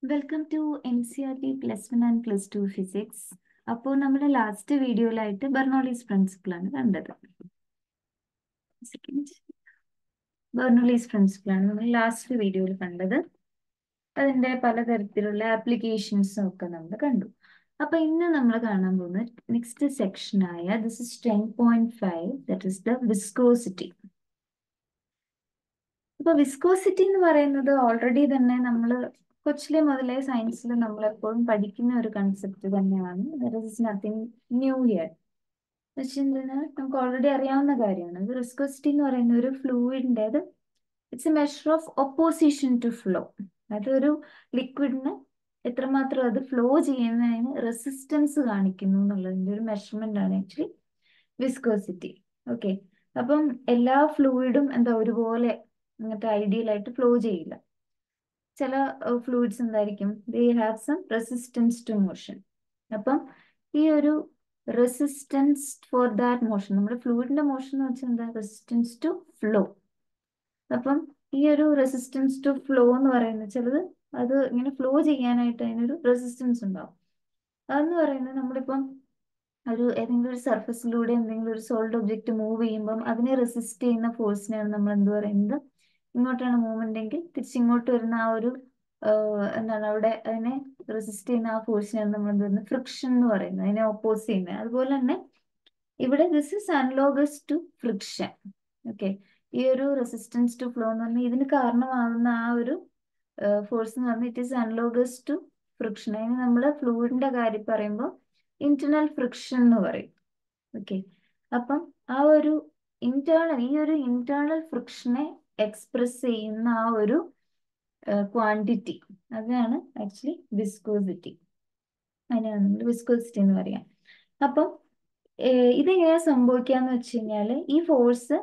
Welcome to NCERT +1 and +2 physics. അപ്പോൾ നമ്മുടെ last വീഡിയോയിലായിട്ട് Bernoulli's പ്രിൻസിപ്പിളാണ് കണ്ടത്. ബെർണോളീസ് പ്രിൻസിപ്പിളാണ് നമ്മൾ ലാസ്റ്റ് വീഡിയോയിൽ കണ്ടത്. അതിൻ്റെ പലതരത്തിലുള്ള ആപ്ലിക്കേഷൻസും ഒക്കെ നമ്മൾ കണ്ടു. അപ്പൊ ഇന്ന് നമ്മൾ കാണാൻ പോകുന്ന നെക്സ്റ്റ് സെക്ഷനായ this is 10.5, that is the viscosity. അപ്പൊ വിസ്കോസിറ്റി എന്ന് പറയുന്നത് ഓൾറെഡി തന്നെ നമ്മൾ കൊച്ചിലെ മുതലേ സയൻസിൽ നമ്മൾ എപ്പോഴും പഠിക്കുന്ന ഒരു കൺസെപ്റ്റ് തന്നെയാണ്. There is nothing new here. പക്ഷെ എന്താണ് നമുക്ക് ഓൾറെഡി അറിയാവുന്ന കാര്യമാണ്. വിസ്കോസിറ്റി എന്ന് പറയുന്ന ഒരു ഫ്ലൂയിഡിൻ്റെത് it's a measure of opposition to flow. അതൊരു ലിക്വിഡിന് എത്രമാത്രം അത് ഫ്ലോ ചെയ്യുന്നതിന് റെസിസ്റ്റൻസ് കാണിക്കുന്നു എന്നുള്ളതിൻ്റെ ഒരു മെഷർമെന്റ് ആണ് ആക്ച്വലി വിസ്കോസിറ്റി. ഓക്കെ, അപ്പം എല്ലാ ഫ്ലൂയിഡും എന്താ ഒരുപോലെ അങ്ങനത്തെ ഐഡിയൽ ആയിട്ട് ഫ്ലോ ചെയ്യില്ല. ചില ഫ്ലൂയിഡ്സ് എന്തായിരിക്കും, they have some resistance to motion. അപ്പം ഈ ഒരു റെസിസ്റ്റൻസ് ഫോർ ദാറ്റ് മോഷൻ, നമ്മുടെ ഫ്ലൂയിഡിന്റെ മോഷൻ എന്ന് വെച്ചാൽ എന്താ, റെസിസ്റ്റൻസ് ടു ഫ്ലോ. അപ്പം ഈ ഒരു റെസിസ്റ്റൻസ് ടു ഫ്ലോ എന്ന് പറയുന്നത് ചിലത് അത് ഇങ്ങനെ ഫ്ലോ ചെയ്യാനായിട്ട് അതിനൊരു റെസിസ്റ്റൻസ് ഉണ്ടാവും. അതെന്ന് പറയുന്നത് നമ്മളിപ്പം ഏതെങ്കിലും ഒരു സർഫസിലൂടെ എന്തെങ്കിലും ഒരു സോളിഡ് ഒബ്ജക്റ്റ് മൂവ് ചെയ്യുമ്പം അതിനെ റെസിസ്റ്റ് ചെയ്യുന്ന ഫോഴ്സിനെയാണ് നമ്മൾ എന്ത് പറയുന്നത്, ഇങ്ങോട്ടാണ് മൂവ്മെന്റ് എങ്കിൽ തിരിച്ചിങ്ങോട്ട് വരുന്ന ആ ഒരു എന്താണ് അവിടെ അതിനെ റെസിസ്റ്റ് ചെയ്യുന്ന ആ ഫോഴ്സിനെയാണ് നമ്മൾ എന്ത് പറയുന്നത്, ഫ്രിക്ഷൻ എന്ന് പറയുന്നത്, അതിനെ ഓപ്പോസ് ചെയ്യുന്നത്. അതുപോലെ തന്നെ ഇവിടെ this is analogous to friction. Okay, ഈ ഒരു റെസിസ്റ്റൻസ് ടു ഫ്ലോ എന്ന് പറഞ്ഞാൽ ഇതിന് കാരണമാകുന്ന ആ ഒരു ഫോഴ്സ് എന്ന് പറഞ്ഞാൽ it is analogous to friction. അതിന് നമ്മൾ ഫ്ലൂയിഡിന്റെ കാര്യം പറയുമ്പോൾ ഇന്റേണൽ ഫ്രിക്ഷൻ എന്ന് പറയും. ഓക്കെ, അപ്പം ആ ഒരു ഈ ഒരു ഇന്റേണൽ ഫ്രിക്ഷനെ എക്സ്പ്രസ് ചെയ്യുന്ന ആ ഒരു ക്വാണ്ടിറ്റി, അതാണ് ആക്ച്വലി വിസ്കോസിറ്റി. അതിനാണ് നമ്മൾ വിസ്കോസിറ്റി എന്ന് പറയാം. അപ്പം ഇതെങ്ങനെയാ സംഭവിക്കാന്ന് വെച്ച് കഴിഞ്ഞാല് ഈ ഫോഴ്സ്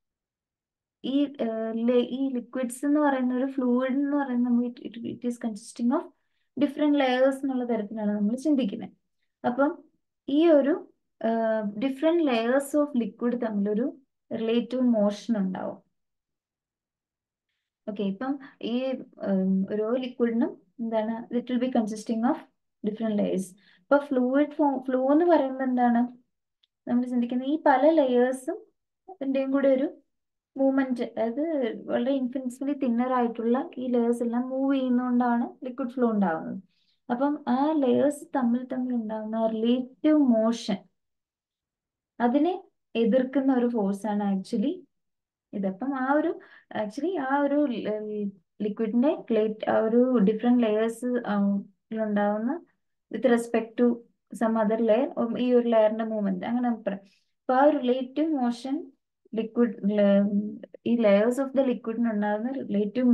ഈ ലിക്വിഡ്സ് എന്ന് പറയുന്ന ഒരു ഫ്ലൂയിഡ് എന്ന് പറയുന്ന it is consisting of different layers എന്നുള്ള തരത്തിലാണ് നമ്മൾ ചിന്തിക്കുന്നത്. അപ്പം ഈ ഒരു ഡിഫറെന്റ് ലെയേഴ്സ് ഓഫ് ലിക്വിഡ് തമ്മിലൊരു റിലേറ്റീവ് മോഷൻ ഉണ്ടാവും. ഓക്കെ, ഇപ്പം ഈ ഓരോ ലിക്വിഡിനും എന്താണ്, it will be consisting of different layers. ഇപ്പൊ ഫ്ലോ എന്ന് പറയുന്നത് എന്താണ്, നമ്മൾ ചിന്തിക്കുന്നത് ഈ പല ലെയേഴ്സും ഇതിൻ്റെയും കൂടെ ഒരു മൂവ്മെന്റ്, അതായത് വളരെ ഇൻഫിനിറ്റ്ലി തിന്നർ ആയിട്ടുള്ള ഈ ലെയേഴ്സ് എല്ലാം മൂവ് ചെയ്യുന്നതുകൊണ്ടാണ് ലിക്വിഡ് ഫ്ലോ ഉണ്ടാവുന്നത്. അപ്പം ആ ലെയേഴ്സ് തമ്മിൽ ഉണ്ടാകുന്ന റിലേറ്റീവ് മോഷൻ, അതിനെ എതിർക്കുന്ന ഒരു ഫോഴ്സാണ് ആക്ച്വലി ഇതപ്പം ആ ഒരു ലിക്വിഡിന്റെ ആ ഒരു ഡിഫറെന്റ് ലെയേഴ്സ് ഉണ്ടാവുന്ന with respect to some other layer, ഈ ഒരു ലെയറിന്റെ മൂവ്മെന്റ് അങ്ങനെ നമുക്ക് പറയാം. അപ്പൊ ആ റിലേറ്റീവ് മോഷൻ ലിക്വിഡ്, ഈ ലെയേഴ്സ് ഓഫ് ദ ലിക്വിഡിന് ഉണ്ടാകുന്ന റിലേറ്റീവ്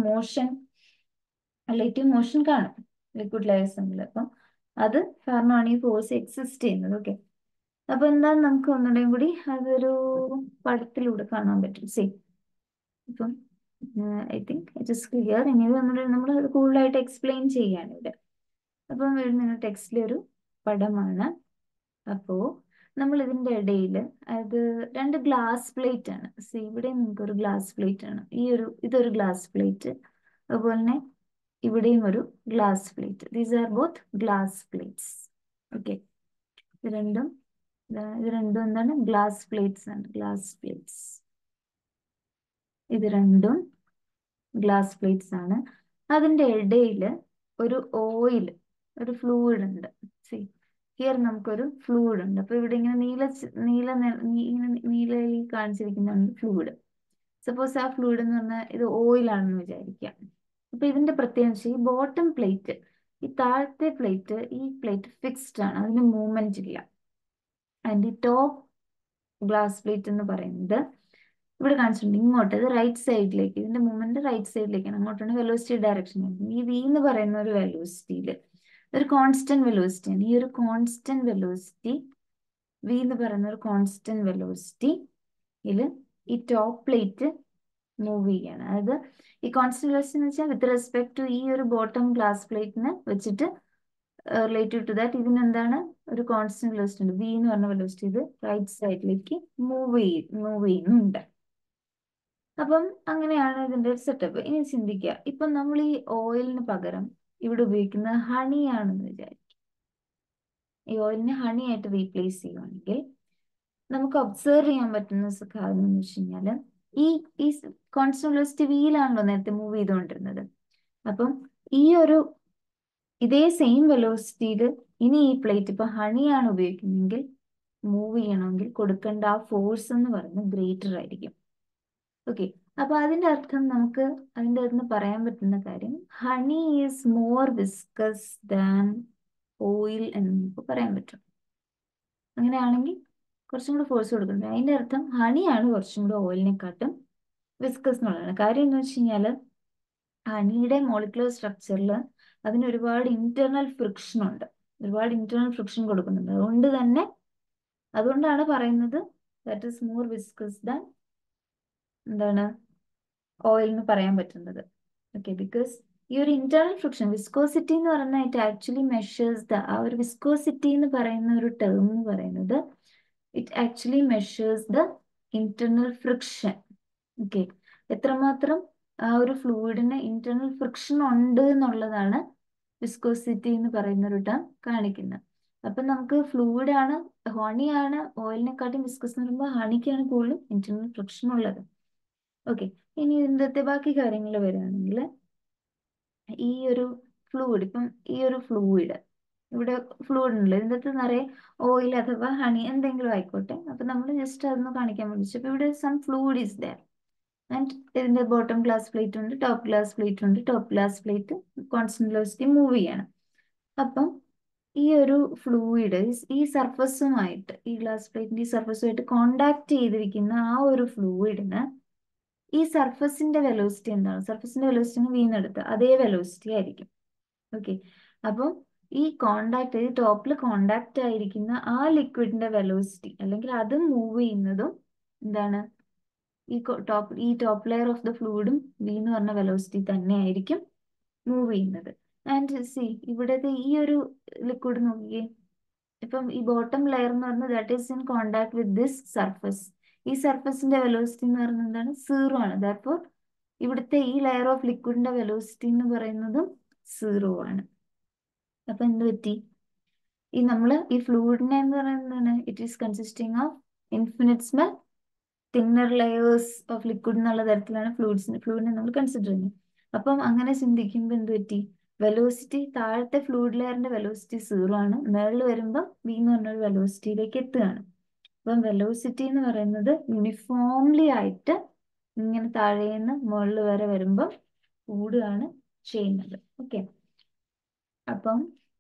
മോഷൻ കാണും ലിക്വിഡ് ലെയേഴ്സ് തമ്മിൽ. അപ്പം അത് കാരണമാണ് ഈ ഫോഴ്സ് എക്സിസ്റ്റ് ചെയ്യുന്നത്. ഓക്കെ, അപ്പൊ എന്താന്ന് നമുക്ക് ഒന്നുകൂടെയും കൂടി അതൊരു പടത്തിലൂടെ കാണാൻ പറ്റും. ഇപ്പം I think it is clear. ഇനി നമ്മൾ കൂടുതലായിട്ട് എക്സ്പ്ലെയിൻ ചെയ്യാണ് ഇവിടെ. അപ്പം വരുന്ന ടെക്സ്റ്റിലൊരു പടമാണ്. അപ്പോ നമ്മൾ ഇതിന്റെ ഇടയിൽ അത് രണ്ട് ഗ്ലാസ് പ്ലേറ്റ് ആണ്. ഇവിടെ നമുക്കൊരു ഗ്ലാസ് പ്ലേറ്റ് ആണ്. ഇതൊരു ഗ്ലാസ് പ്ലേറ്റ്, അതുപോലെ തന്നെ ഇവിടെയും ഒരു glass plate. These are both glass plates. Okay, ഇത് രണ്ടും എന്താണ്, ഗ്ലാസ് പ്ലേറ്റ്സ് ആണ്. ഇത് രണ്ടും ഗ്ലാസ് പ്ലേറ്റ്സ് ആണ്. അതിന്റെ ഇടയിൽ ഒരു ഒരു ഫ്ലൂയിഡ് ഉണ്ട്. ഹിയർ നമുക്കൊരു ഫ്ലൂയിഡ് ഉണ്ട്. അപ്പൊ ഇവിടെ ഇങ്ങനെ നീലയിൽ കാണിച്ചിരിക്കുന്നതാണ് ഫ്ലൂയിഡ്. സപ്പോസ് ആ ഫ്ലൂയിഡ് എന്ന് പറഞ്ഞാൽ ഇത് ഓയിലാണെന്ന് വിചാരിക്കാം. അപ്പൊ ഇതിന്റെ പ്രത്യേകത, ഈ ബോട്ടം പ്ലേറ്റ്, ഈ താഴത്തെ പ്ലേറ്റ്, ഈ പ്ലേറ്റ് ഫിക്സ്ഡ് ആണ്, അതിന് മൂവ്മെന്റ് ഇല്ല. ആൻഡ് ഈ ടോപ്പ് ഗ്ലാസ് പ്ലേറ്റ് എന്ന് പറയുന്നത് ഇവിടെ കാണിച്ചിട്ടുണ്ട്, ഇങ്ങോട്ട് ഇത് റൈറ്റ് സൈഡിലേക്ക്, ഇതിന്റെ മൂവ്മെന്റ് റൈറ്റ് സൈഡിലേക്കാണ്, അങ്ങോട്ടാണ് വെലോസിറ്റി ഡയറക്ഷൻ. ഈ വി എന്ന് പറയുന്ന ഒരു വെലോസിറ്റിയില് ഒരു കോൺസ്റ്റന്റ് വെലോസിറ്റിയാണ്. ഈ ഒരു കോൺസ്റ്റന്റ് വെലോസിറ്റി, വി എന്ന് പറയുന്ന ഒരു കോൺസ്റ്റന്റ് വെലോസിറ്റിയില് ഈ ടോപ്പ് പ്ലേറ്റ് മൂവ് ചെയ്യാണ്. അതായത് ഈ കോൺസ്റ്റന്റ് വെലോസിറ്റി എന്ന് വെച്ചാൽ വിത്ത് റെസ്പെക്ട് ടു ഈ ഒരു ബോട്ടം ഗ്ലാസ് പ്ലേറ്റിനെ വെച്ചിട്ട് റിലേറ്റീവ് ടു ദാറ്റ് ഇതിനെന്താണ് ഒരു കോൺസ്റ്റന്റ് വെലോസിറ്റി ഉണ്ട്, വി എന്ന് പറഞ്ഞ വെലോസിറ്റി. ഇത് റൈറ്റ് സൈഡിലേക്ക് മൂവ് ചെയ്യുന്നുണ്ട്. അപ്പം അങ്ങനെയാണ് ഇതിന്റെ ഒരു സെറ്റപ്പ്. ഇനി ചിന്തിക്കുക, ഇപ്പൊ നമ്മൾ ഈ ഓയിലിന് പകരം ഇവിടെ ഉപയോഗിക്കുന്നത് ഹണിയാണെന്ന് വിചാരിക്കും. ഈ ഓയിലിനെ ഹണി ആയിട്ട് റീപ്ലേസ് ചെയ്യുവാണെങ്കിൽ നമുക്ക് ഒബ്സർവ് ചെയ്യാൻ പറ്റുന്ന കാര്യം എന്ന് വെച്ച് കഴിഞ്ഞാല് ഈ ഈ കോൺസ്റ്റന്റ് വെലോസിറ്റി വിയിലാണല്ലോ നേരത്തെ മൂവ് ചെയ്തുകൊണ്ടിരുന്നത്. അപ്പം ഈ ഒരു ഇതേ സെയിം വെലോസിറ്റിയിൽ ഇനി ഈ പ്ലേറ്റ് ഇപ്പൊ ഹണിയാണ് ഉപയോഗിക്കുന്നതെങ്കിൽ മൂവ് ചെയ്യണമെങ്കിൽ കൊടുക്കേണ്ട ആ ഫോഴ്സ് എന്ന് പറയുന്നത് ഗ്രേറ്റർ ആയിരിക്കും. ഓക്കെ, അപ്പൊ അതിന്റെ അർത്ഥം നമുക്ക് അതിൻ്റെ അകത്ത് പറയാൻ പറ്റുന്ന കാര്യം honey is more viscous than oil എന്ന് നമുക്ക് പറയാൻ പറ്റും. അങ്ങനെയാണെങ്കിൽ കുറച്ചും കൂടെ ഫോഴ്സ് കൊടുക്കുന്നുണ്ട്. അതിന്റെ അർത്ഥം ഹണിയാണ് കുറച്ചും കൂടെ ഓയിലിനെക്കാട്ടും വിസ്കസ് എന്നുള്ളതാണ്. കാര്യം എന്ന് വെച്ച് കഴിഞ്ഞാല് ഹണിയുടെ മോളിക്കുലർ സ്ട്രക്ചറിൽ അതിന് ഒരുപാട് ഇന്റേണൽ ഫ്രിക്ഷൻ ഉണ്ട്, ഒരുപാട് ഇന്റേണൽ ഫ്രിക്ഷൻ കൊടുക്കുന്നുണ്ട്. അതുകൊണ്ടാണ് പറയുന്നത് that is more viscous than എന്താണ് ഓയിൽ എന്ന് പറയാൻ പറ്റുന്നത്. ഓക്കെ, ബിക്കോസ് ഈ ഒരു ഇന്റേണൽ ഫ്രിക്ഷൻ വിസ്കോസിറ്റി എന്ന് പറയുന്നത് ഇറ്റ് ആക്ച്വലി മെഷേഴ്സ് ആ ഒരു വിസ്കോസിറ്റി എന്ന് പറയുന്ന ഒരു ടേം എന്ന് പറയുന്നത് it actually measures the internal friction. Okay, എത്രമാത്രം ആ ഒരു ഫ്ലൂയിഡിന് ഇന്റേണൽ ഫ്രിക്ഷൻ ഉണ്ട് എന്നുള്ളതാണ് വിസ്കോസിറ്റി എന്ന് പറയുന്ന ഒരു ടേം കാണിക്കുന്നത്. അപ്പൊ നമുക്ക് ഫ്ലൂയിഡാണ് ഹണിയാണ് ഓയിലിനെക്കാട്ടും വിസ്കസ് എന്ന് പറയുമ്പോൾ ഹണിക്കാണ് കൂടുതലും ഇന്റേണൽ ഫ്രിക്ഷൻ ഉള്ളത്. ഓക്കെ, ഇനി ഇതിൻ്റെ ബാക്കി കാര്യങ്ങൾ വരികയാണെങ്കിൽ ഈ ഒരു ഫ്ലൂയിഡ് ഇപ്പം ഈ ഒരു ഫ്ലൂയിഡ് ഇവിടെ ഫ്ലൂയിഡ് ഉണ്ടല്ലോ, ഇതിൻ്റെ അകത്ത് നിറയെ ഓയിൽ അഥവാ ഹണി എന്തെങ്കിലും ആയിക്കോട്ടെ. അപ്പൊ നമ്മൾ ജസ്റ്റ് അതൊന്ന് കാണിക്കാൻ വേണ്ടി അപ്പൊ ഇവിടെ some fluid is there and ഇതിന്റെ ബോട്ടം ഗ്ലാസ് പ്ലേറ്റ് ഉണ്ട്, ടോപ്പ് ഗ്ലാസ് പ്ലേറ്റ് ഉണ്ട്. Top glass plate constant velocity move ചെയ്യണം. അപ്പം ഈ ഒരു ഫ്ലൂയിഡ് ഈ സർഫസുമായിട്ട് ഈ ഗ്ലാസ് പ്ലേറ്റിന്റെ ഈ സർഫസുമായിട്ട് കോണ്ടാക്ട് ചെയ്തിരിക്കുന്ന ആ ഒരു ഫ്ലൂയിഡിന് ഈ സർഫസിന്റെ വെലോസിറ്റി എന്താണ്? സർഫസിന്റെ വെലോസിറ്റി വീണെടുത്ത് അതേ വെലോസിറ്റി ആയിരിക്കും. ഓക്കെ, അപ്പം ഈ കോണ്ടാക്ട് ടോപ്പിൽ കോണ്ടാക്ട് ആയിരിക്കുന്ന ആ ലിക്വിഡിന്റെ വെലോസിറ്റി അല്ലെങ്കിൽ അത് മൂവ് ചെയ്യുന്നതും എന്താണ് ഈ ടോപ്പ് ലെയർ ഓഫ് ദ ഫ്ലൂയിഡും വി എന്ന് പറഞ്ഞ വെലോസിറ്റി തന്നെ ആയിരിക്കും മൂവ് ചെയ്യുന്നത്. ആൻഡ് സി ഇവിടത്തെ ഈ ഒരു ലിക്വിഡ് നോക്കിയേ, ഇപ്പം ഈ ബോട്ടം ലെയർ എന്ന് പറയുന്നത് that is in contact with this surface. ഈ സർഫസിന്റെ വെലോസിറ്റി എന്ന് പറയുന്നത് എന്താണ്? സീറോ ആണ്. ദാറ്റ്ഫോർ ഇവിടുത്തെ ഈ ലെയർ ഓഫ് ലിക്വിഡിന്റെ വെലോസിറ്റി എന്ന് പറയുന്നതും സീറോ ആണ്. അപ്പൊ എന്ത് പറ്റി? ഈ ഫ്ലൂയിഡിനെ എന്ന് പറയുന്നത് it is consisting of infinitesimal thinner layers of liquid എന്നുള്ള തരത്തിലാണ് ഫ്ലൂയിഡിനെ നമ്മൾ കൺസിഡർ ചെയ്യുന്നത്. അപ്പം അങ്ങനെ ചിന്തിക്കുമ്പോൾ എന്ത് പറ്റി? വെലോസിറ്റി താഴത്തെ ഫ്ലൂയിഡ് ലെയറിന്റെ വെലോസിറ്റി സീറോ ആണ്, മേളിൽ വരുമ്പോൾ വി എന്ന് പറഞ്ഞൊരു വെലോസിറ്റിയിലേക്ക് എത്തുകയാണ്. അപ്പം വെലോസിറ്റി എന്ന് പറയുന്നത് യൂണിഫോംലി ആയിട്ട് ഇങ്ങനെ താഴേന്ന് മുകളിൽ വരെ വരുമ്പോൾ കൂടുകയാണ് ചെയ്യുന്നത്. ഓക്കെ, അപ്പം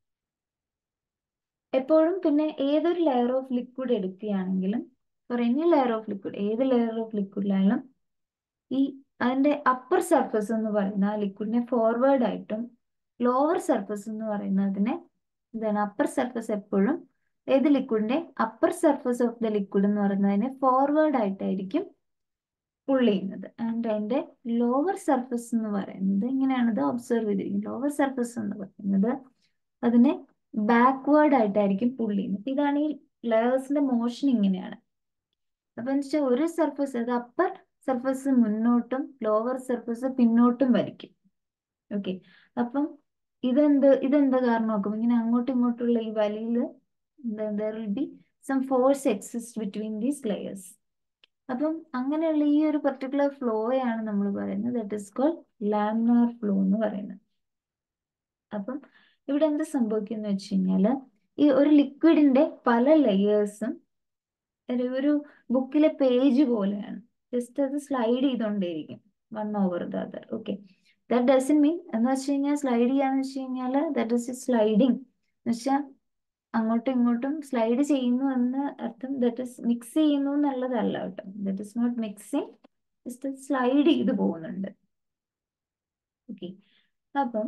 എപ്പോഴും പിന്നെ ഏതൊരു ലെയർ ഓഫ് ലിക്വിഡ് എടുക്കുകയാണെങ്കിലും for any layer of liquid ഏത് ലെയർ ഓഫ് ലിക്വിഡിലായാലും ഈ അതിന്റെ അപ്പർ സർഫസ് എന്ന് പറയുന്ന ആ ലിക്വിഡിനെ ഫോർവേഡ് ആയിട്ടും ലോവർ സർഫസ് എന്ന് പറയുന്നതിനെ എന്താണ് അപ്പർ സർഫസ് എപ്പോഴും ഏത് ലിക്വിഡിന്റെ upper surface of the liquid എന്ന് പറയുന്നതിനെ ഫോർവേഡ് ആയിട്ടായിരിക്കും പുൾ ചെയ്യുന്നത്. ആൻഡ് അതിന്റെ ലോവർ സർഫസ് എന്ന് പറയുന്നത് ഇങ്ങനെയാണത് ഒബ്സർവ് ചെയ്തിരിക്കുന്നത്. ലോവർ സർഫസ് എന്ന് പറയുന്നത് അതിനെ ബാക്ക്വേർഡ് ആയിട്ടായിരിക്കും പുൾ ചെയ്യുന്നത്. ഇതാണ് ഈ ലെയേഴ്സിന്റെ മോഷൻ ഇങ്ങനെയാണ്. അപ്പൊ എന്ന് വെച്ചാൽ ഒരു സർഫസ് അത് അപ്പർ സർഫസ് മുന്നോട്ടും ലോവർ സർഫസ് പിന്നോട്ടും വലിക്കും. ഓക്കെ, അപ്പം ഇതെന്താ കാരണം നോക്കും ഇങ്ങനെ അങ്ങോട്ടും ഇങ്ങോട്ടുള്ള ഈ വലിയില് there will be some force exists between these layers. അപ്പം അങ്ങനെയുള്ള ഈ ഒരു പെർട്ടിക്കുലർ ഫ്ലോയാണ് നമ്മൾ പറയുന്നത് that is called laminar flow എന്ന് പറയുന്നത്. അപ്പം ഇവിടെ എന്ത് സംഭവിക്കുന്നു വെച്ച് കഴിഞ്ഞാല് ഈ ഒരു ലിക്വിഡിന്റെ പല ലെയേഴ്സും ഒരു ബുക്കിലെ പേജ് പോലെയാണ്. ജസ്റ്റ് അത് സ്ലൈഡ് ചെയ്തോണ്ടേയിരിക്കും one over the other. Okay, that doesn't mean എന്ന് വെച്ച് കഴിഞ്ഞാൽ സ്ലൈഡ് ചെയ്യാന്ന് വെച്ച് കഴിഞ്ഞാൽ ദാറ്റ് ഇസ് സ്ലൈഡിങ് എന്ന് വെച്ചാൽ അങ്ങോട്ടും ഇങ്ങോട്ടും സ്ലൈഡ് ചെയ്യുന്നു എന്ന് അർത്ഥം. ദാറ്റ് ഇസ് മിക്സ് ചെയ്യുന്നു എന്നുള്ളതല്ല കേട്ടോ. That is not mixing, just slide ചെയ്ത് പോകുന്നുണ്ട്. ഓക്കെ, അപ്പം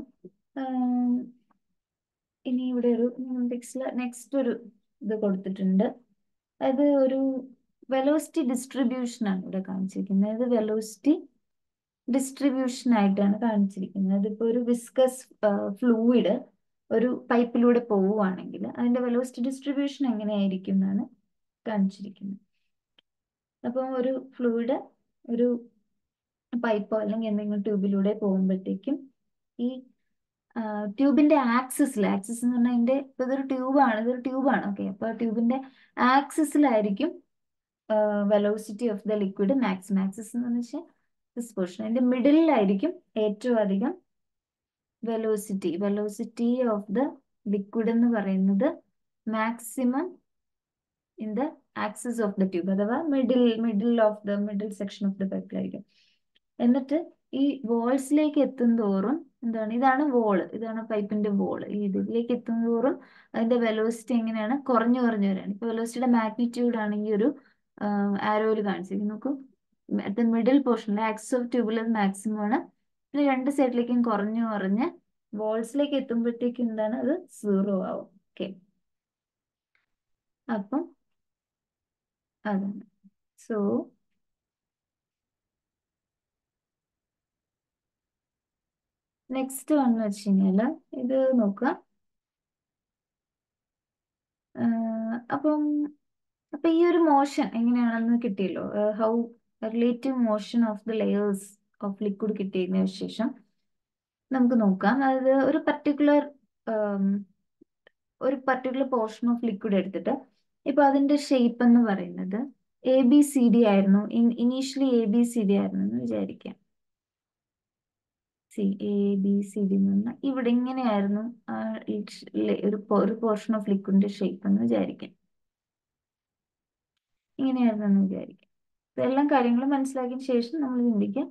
ഇനി ഇവിടെ ഒരു നെക്സ്റ്റ് ഒരു ഇത് കൊടുത്തിട്ടുണ്ട്. അത് ഒരു വെലോസിറ്റി ഡിസ്ട്രിബ്യൂഷൻ ആണ് ഇവിടെ കാണിച്ചിരിക്കുന്നത്. ഇത് വെലോസിറ്റി ഡിസ്ട്രിബ്യൂഷൻ ആയിട്ടാണ് കാണിച്ചിരിക്കുന്നത്. അതിപ്പോ ഒരു വിസ്കസ് ഫ്ലൂയിഡ് ഒരു പൈപ്പിലൂടെ പോവുകയാണെങ്കിൽ അതിന്റെ വെലോസിറ്റി ഡിസ്ട്രിബ്യൂഷൻ എങ്ങനെയായിരിക്കും എന്നാണ് കാണിച്ചിരിക്കുന്നത്. അപ്പം ഒരു ഫ്ലൂയിഡ് ഒരു പൈപ്പോ അല്ലെങ്കിൽ എന്തെങ്കിലും ട്യൂബിലൂടെ പോകുമ്പോഴത്തേക്കും ഈ ട്യൂബിന്റെ ആക്സിസ് എന്ന് പറഞ്ഞാൽ അതിന്റെ ഇപ്പൊ ഇതൊരു ട്യൂബാണ് ഓക്കെ. അപ്പൊ ട്യൂബിന്റെ ആക്സിസിലായിരിക്കും velocity of the liquid maximum. Axis എന്ന് വെച്ചാൽ ദിസ് പോർഷൻ, അതിന്റെ മിഡിലായിരിക്കും ഏറ്റവും അധികം വെലോസിറ്റി ഓഫ് ദ ലിക്വിഡ് എന്ന് പറയുന്നത് maximum in the axis of the tube, അഥവാ മിഡിൽ സെക്ഷൻ ഓഫ് ദ പൈപ്പിലായിരിക്കും. എന്നിട്ട് ഈ വോൾസിലേക്ക് എത്തും തോറും ഇതാണ് പൈപ്പിന്റെ വോള്. ഈ ഇതിലേക്ക് എത്തും തോറും അതിന്റെ വെലോസിറ്റി എങ്ങനെയാണ് കുറഞ്ഞു വരികയാണ്. ഇപ്പൊ വെലോസിറ്റിയുടെ മാഗ്നിറ്റ്യൂഡ് ആണെങ്കിൽ ഒരു ആരോയിൽ കാണിച്ചിരിക്കും നോക്കൂ. അറ്റ് മിഡിൽ പോർഷനിൽ ആക്സിസ് ഓഫ് ട്യൂബിൽ മാക്സിമം ആണ്. പിന്നെ രണ്ട് സൈഡിലേക്കും കുറഞ്ഞ് വോൾസിലേക്ക് എത്തുമ്പോഴത്തേക്കും അത് 0 ആവും. ഓക്കെ, അപ്പം അതാണ്. സോ നെക്സ്റ്റ് വന്ന് വെച്ച് കഴിഞ്ഞാല് ഇത് നോക്കുക. അപ്പം അപ്പൊ ഈ ഒരു മോഷൻ എങ്ങനെയാണെന്ന് കിട്ടിയല്ലോ. How relative motion of the layers of liquid കിട്ടിയതിനു ശേഷം നമുക്ക് നോക്കാം. അതായത് ഒരു പർട്ടിക്കുലർ പോർഷൻ ഓഫ് ലിക്വിഡ് എടുത്തിട്ട് ഇപ്പൊ അതിന്റെ ഷേപ്പ് എന്ന് പറയുന്നത് ABCD ആയിരുന്നു. ഇനീഷ്യലി ABCD ആയിരുന്നു എന്ന് വിചാരിക്കാം. ABCD എന്ന് പറഞ്ഞാൽ ഇവിടെ ഇങ്ങനെയായിരുന്നു ഒരു പോർഷൻ ഓഫ് ലിക്വിഡിന്റെ ഷേപ്പ് എന്ന് വിചാരിക്കാം. ഇങ്ങനെയായിരുന്നു എന്ന് വിചാരിക്കാം. ഇതെല്ലാം കാര്യങ്ങൾ മനസ്സിലാക്കിയ ശേഷം നമ്മൾ ചിന്തിക്കാം,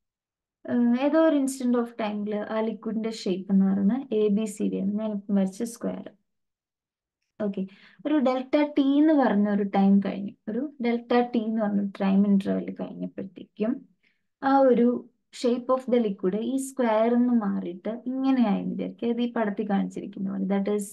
ഏതോ ഒരു ഇൻസ്റ്റന്റ് ഓഫ് ടൈമിൽ ആ ലിക്വിഡിന്റെ ഷേപ്പ് എന്ന് പറയുന്നത് ABCD ആണ്. ഞാനിപ്പം വരച്ച സ്ക്വയർ. ഓക്കെ, ഒരു ഡെൽറ്റ ടി എന്ന് പറഞ്ഞ ഒരു ടൈം കഴിഞ്ഞു. ഒരു ഡെൽറ്റ ടി എന്ന് പറഞ്ഞ ടൈം ഇന്റർവെൽ കഴിഞ്ഞപ്പോഴത്തേക്കും ആ ഒരു ഷേപ്പ് ഓഫ് ദ ലിക്വിഡ് ഈ സ്ക്വയർ എന്ന് മാറിയിട്ട് ഇങ്ങനെയായി വിചാരിക്കുക. ഇത് ഈ പടത്തിൽ കാണിച്ചിരിക്കുന്ന പോലെ, ദാറ്റ് ഈസ്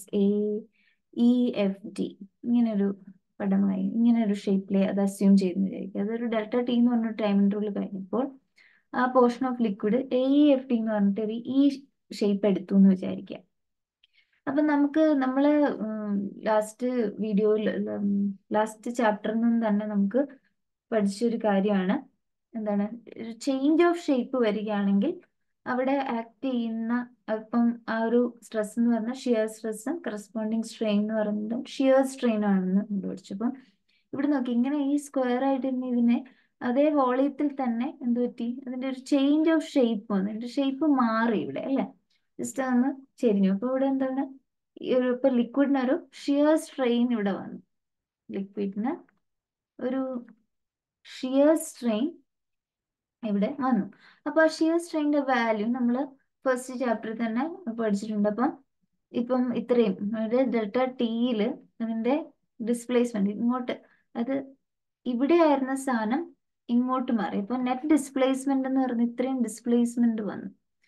AEFD. ഇങ്ങനൊരു പടമായി ഇങ്ങനെ ഒരു ഷേപ്പിലെ അത് അസ്യൂം ചെയ്യുന്ന വിചാരിക്കുക. അതൊരു ഡെൽറ്റ ടി എന്ന് പറഞ്ഞ ടൈം ഇന്റർവെൽ കഴിഞ്ഞപ്പോൾ ആ പോർഷൻ ഓഫ് ലിക്വിഡ് AEFD എന്ന് പറഞ്ഞിട്ട് ഒരു ഈ ഷേപ്പ് എടുത്തു എന്ന് വിചാരിക്കുക. അപ്പൊ നമ്മള് ലാസ്റ്റ് വീഡിയോയിൽ ലാസ്റ്റ് ചാപ്റ്ററിൽ നിന്ന് തന്നെ നമുക്ക് പഠിച്ചൊരു കാര്യമാണ് എന്താണ്, ചേഞ്ച് ഓഫ് ഷേപ്പ് വരികയാണെങ്കിൽ അവിടെ ആക്ട് ചെയ്യുന്ന ഇപ്പം ആ ഒരു സ്ട്രെസ് എന്ന് പറഞ്ഞാൽ ഷിയർ സ്ട്രെസ്സും കറസ്പോണ്ടിങ് സ്ട്രെയിൻ എന്ന് പറയുന്നത് ഷിയർ സ്ട്രെയിൻ ആണെന്ന് കണ്ടുപിടിച്ചു. അപ്പം ഇവിടെ നോക്കി ഇങ്ങനെ ഈ സ്ക്വയർ ആയിട്ടിരുന്ന ഇതിനെ അതേ വോളിയത്തിൽ തന്നെ എന്ത് പറ്റി, അതിന്റെ ഒരു ചേഞ്ച് ഓഫ് ഷേപ്പ് വന്നു. അതിന്റെ ഷേപ്പ് മാറി ഇവിടെ അല്ലേ, ജസ്റ്റ് അതൊന്ന് ചെരിഞ്ഞു. അപ്പൊ ഇവിടെ ഇപ്പൊ ലിക്വിഡിന് ഒരു ഷിയർ സ്ട്രെയിൻ ഇവിടെ വന്നു. ലിക്വിഡിന് ഒരു ഷിയർ സ്ട്രെയിൻ ഇവിടെ വന്നു. അപ്പൊ ആ ഷിയർ സ്ട്രെയിനിന്റെ വാല്യൂ നമ്മൾ ഫസ്റ്റ് ചാപ്റ്ററിൽ തന്നെ പഠിച്ചിട്ടുണ്ട്. ഇപ്പം ഇത്രയും ഡെൽറ്റ ടിയില് അതിന്റെ ഡിസ്പ്ലേസ്മെന്റ് ഇങ്ങോട്ട്, അത് ഇവിടെ ആയിരുന്ന സാധനം ഇങ്ങോട്ട് മാറി. അപ്പൊ നെറ്റ് ഡിസ്പ്ലേസ്മെന്റ് എന്ന് പറഞ്ഞ ഇത്രയും ഡിസ്പ്ലേസ്മെന്റ് വന്നു.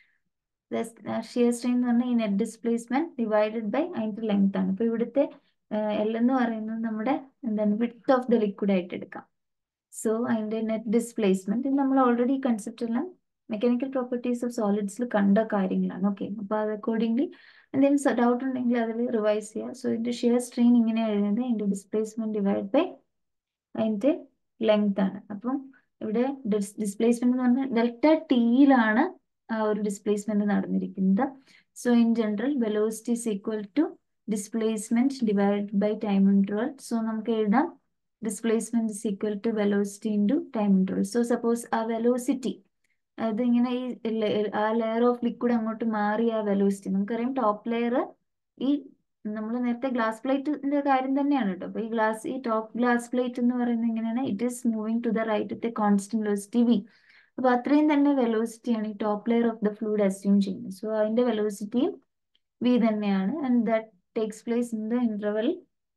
ഷിയർ സ്ട്രെയിൻ എന്ന് പറഞ്ഞാൽ ഈ നെറ്റ് ഡിസ്പ്ലേസ്മെന്റ് ഡിവൈഡഡ് ബൈ അതിന്റെ ലെങ്ത് ആണ്. അപ്പൊ ഇവിടുത്തെ L എന്ന് പറയുന്നത് നമ്മുടെ വിഡ്ത്ത് ഓഫ് ദ ലിക്വിഡ് ആയിട്ട് എടുക്കാം. സോ അതിന്റെ നെറ്റ് ഡിസ്പ്ലേസ്മെന്റ് നമ്മൾ ഓൾറെഡി കൺസെപ്റ്റ് എല്ലാം മെക്കാനിക്കൽ പ്രോപ്പർട്ടീസ് ഓഫ് സോളിഡ്സിൽ കണ്ട കാര്യങ്ങളാണ്. ഓക്കെ, അപ്പൊ അത് അക്കോർഡിംഗ്ലി എന്തെങ്കിലും ഡൗട്ട് ഉണ്ടെങ്കിൽ അതിൽ റിവൈസ് ചെയ്യുക. സോ ഇതിന്റെ ഷിയർ സ്ട്രെയിൻ ഇങ്ങനെ എഴുതുന്നത് അതിന്റെ ഡിസ്പ്ലേസ്മെന്റ് ഡിവൈഡ് ബൈ അതിന്റെ ലെങ്ത് ആണ്. അപ്പം ഇവിടെ ഡിസ്പ്ലേസ്മെന്റ് എന്ന് പറഞ്ഞാൽ ഡെൽറ്റ ടിയിലാണ് ആ ഒരു ഡിസ്പ്ലേസ്മെന്റ് നടന്നിരിക്കുന്നത്. So in general velocity is equal to displacement divide by time interval. So നമുക്ക് എഴുതാം displacement is equal to velocity into time interval. So suppose ആ വെലോസിറ്റി അത് ഇങ്ങനെ ആ ലെയർ ഓഫ് ലിക്വിഡ് അങ്ങോട്ട് മാറി ആ വെലോസിറ്റി നമുക്കറിയാം. ടോപ്പ് ലെയർ ഈ നമ്മൾ നേരത്തെ ഗ്ലാസ് പ്ലേറ്റിന്റെ കാര്യം തന്നെയാണ് കേട്ടോ. അപ്പൊ ഈ ടോപ്പ് ഗ്ലാസ് പ്ലേറ്റ് എന്ന് പറയുന്നത് എങ്ങനെയാണ്, it is moving to the right with a constant velocity v. അപ്പൊ അത്രയും തന്നെ വെലോസിറ്റിയാണ് ഈ top layer of the fluid assume ചെയ്യുന്നത്. സോ അതിന്റെ വെലോസിറ്റിയും v തന്നെയാണ്. And that takes place in the interval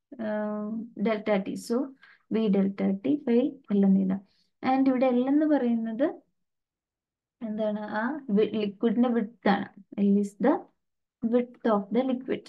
delta T. So v delta T by L എന്ന് എഴുതാം. ആൻഡ് ഇവിടെ L എന്ന് പറയുന്നത് എന്താണ്, ആ ലിക്വിഡിന്റെ വിഡ്ത്ത് ആണ്. L is the width of the liquid.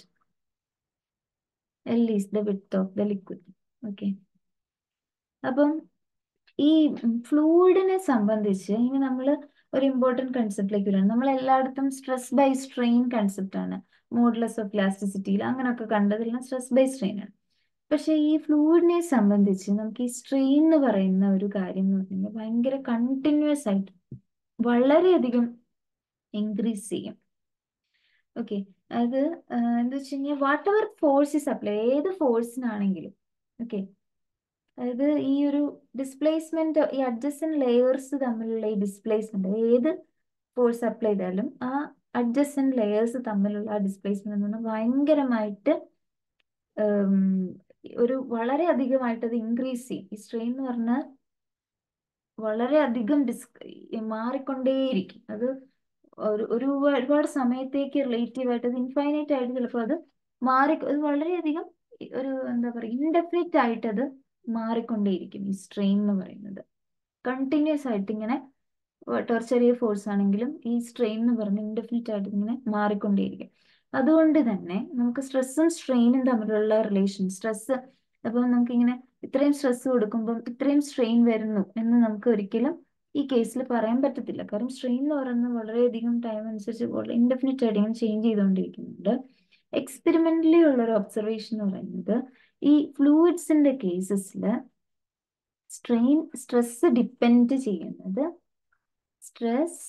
L is the width of the liquid. Okay. അപ്പം ഈ ഫ്ലൂയിഡിനെ സംബന്ധിച്ച് ഇനി നമ്മൾ ഒരു ഇമ്പോർട്ടൻറ്റ് കൺസെപ്റ്റിലേക്ക് വരികയാണ്. നമ്മൾ എല്ലായിടത്തും സ്ട്രെസ് ബൈ സ്ട്രെയിൻ കൺസെപ്റ്റ് ആണ്, മോഡുലസ് ഓഫ് ഇലാസ്റ്റിസിറ്റിയിൽ അങ്ങനെയൊക്കെ കണ്ടതെല്ലാം സ്ട്രെസ് ബൈ സ്ട്രെയിൻ ആണ്. പക്ഷെ ഈ ഫ്ലൂയിഡിനെ സംബന്ധിച്ച് നമുക്ക് ഈ സ്ട്രെയിൻ എന്ന് പറയുന്ന ഒരു കാര്യം എന്ന് പറഞ്ഞാൽ ഭയങ്കര കണ്ടിന്യൂസ് ആയിട്ട് വളരെയധികം ഇൻക്രീസ് ചെയ്യും. ഓക്കെ. അത് എന്താ വെച്ച് കഴിഞ്ഞാൽ whatever force is apply, ഏത് ഫോഴ്സിനാണെങ്കിലും, ഓക്കെ, അതായത് ഈ ഒരു ഡിസ്പ്ലേസ്മെന്റ്, ഈ അഡ്ജസ്റ്റന്റ് ലെയേഴ്സ് തമ്മിലുള്ള ഈ ഡിസ്പ്ലേസ്മെന്റ്, ഏത് ഫോഴ്സ് അപ്ലൈ ചെയ്താലും ആ അഡ്ജസ്റ്റന്റ് ലെയേഴ്സ് തമ്മിലുള്ള ആ ഡിസ്പ്ലേസ്മെന്റ് എന്ന് പറഞ്ഞാൽ ഭയങ്കരമായിട്ട് ഉം, ഒരു വളരെ അധികമായിട്ട് അത് ഇൻക്രീസ് ചെയ്യും. ഈ സ്ട്രെയിൻ എന്ന് പറഞ്ഞാൽ വളരെ അധികം മാറിക്കൊണ്ടേയിരിക്കും. അത് ഒരുപാട് സമയത്തേക്ക് റിലേറ്റീവ് ആയിട്ട് അത് ഇൻഫൈനൈറ്റ് ആയിട്ട് ചിലപ്പോൾ അത് അത് വളരെയധികം ഒരു എന്താ പറയുക ഇൻഡെഫിനിറ്റ് ആയിട്ട് അത് മാറിക്കൊണ്ടേയിരിക്കും. ഈ സ്ട്രെയിൻ എന്ന് പറയുന്നത് കണ്ടിന്യൂസ് ആയിട്ട് ഇങ്ങനെ ചെറിയ ഫോഴ്സ് ആണെങ്കിലും ഈ സ്ട്രെയിൻ എന്ന് പറഞ്ഞ് ഇൻഡെഫിനിറ്റ് ആയിട്ട് ഇങ്ങനെ മാറിക്കൊണ്ടേയിരിക്കും. അതുകൊണ്ട് തന്നെ നമുക്ക് സ്ട്രെസ്സും സ്ട്രെയിനും തമ്മിലുള്ള റിലേഷൻ, സ്ട്രെസ് അപ്പോൾ നമുക്കിങ്ങനെ ഇത്രയും സ്ട്രെസ് കൊടുക്കുമ്പം ഇത്രയും സ്ട്രെയിൻ വരുന്നു എന്ന് നമുക്ക് ഒരിക്കലും ഈ കേസിൽ പറയാൻ പറ്റത്തില്ല. കാരണം സ്ട്രെയിൻ എന്ന് പറയുന്നത് വളരെയധികം ടൈം അനുസരിച്ച് വളരെ ഇൻഡെഫിനിറ്റ് ആയിട്ട് ഇങ്ങനെ ചേഞ്ച് ചെയ്തുകൊണ്ടിരിക്കുന്നുണ്ട്. എക്സ്പെരിമെന്റലി ഉള്ള ഒരു ഒബ്സർവേഷൻ എന്ന് പറയുന്നത് ഈ ഫ്ലൂയിഡ്സിന്റെ കേസസിൽ സ്ട്രെസ് ഡിപ്പെൻഡ് ചെയ്യുന്നത് stress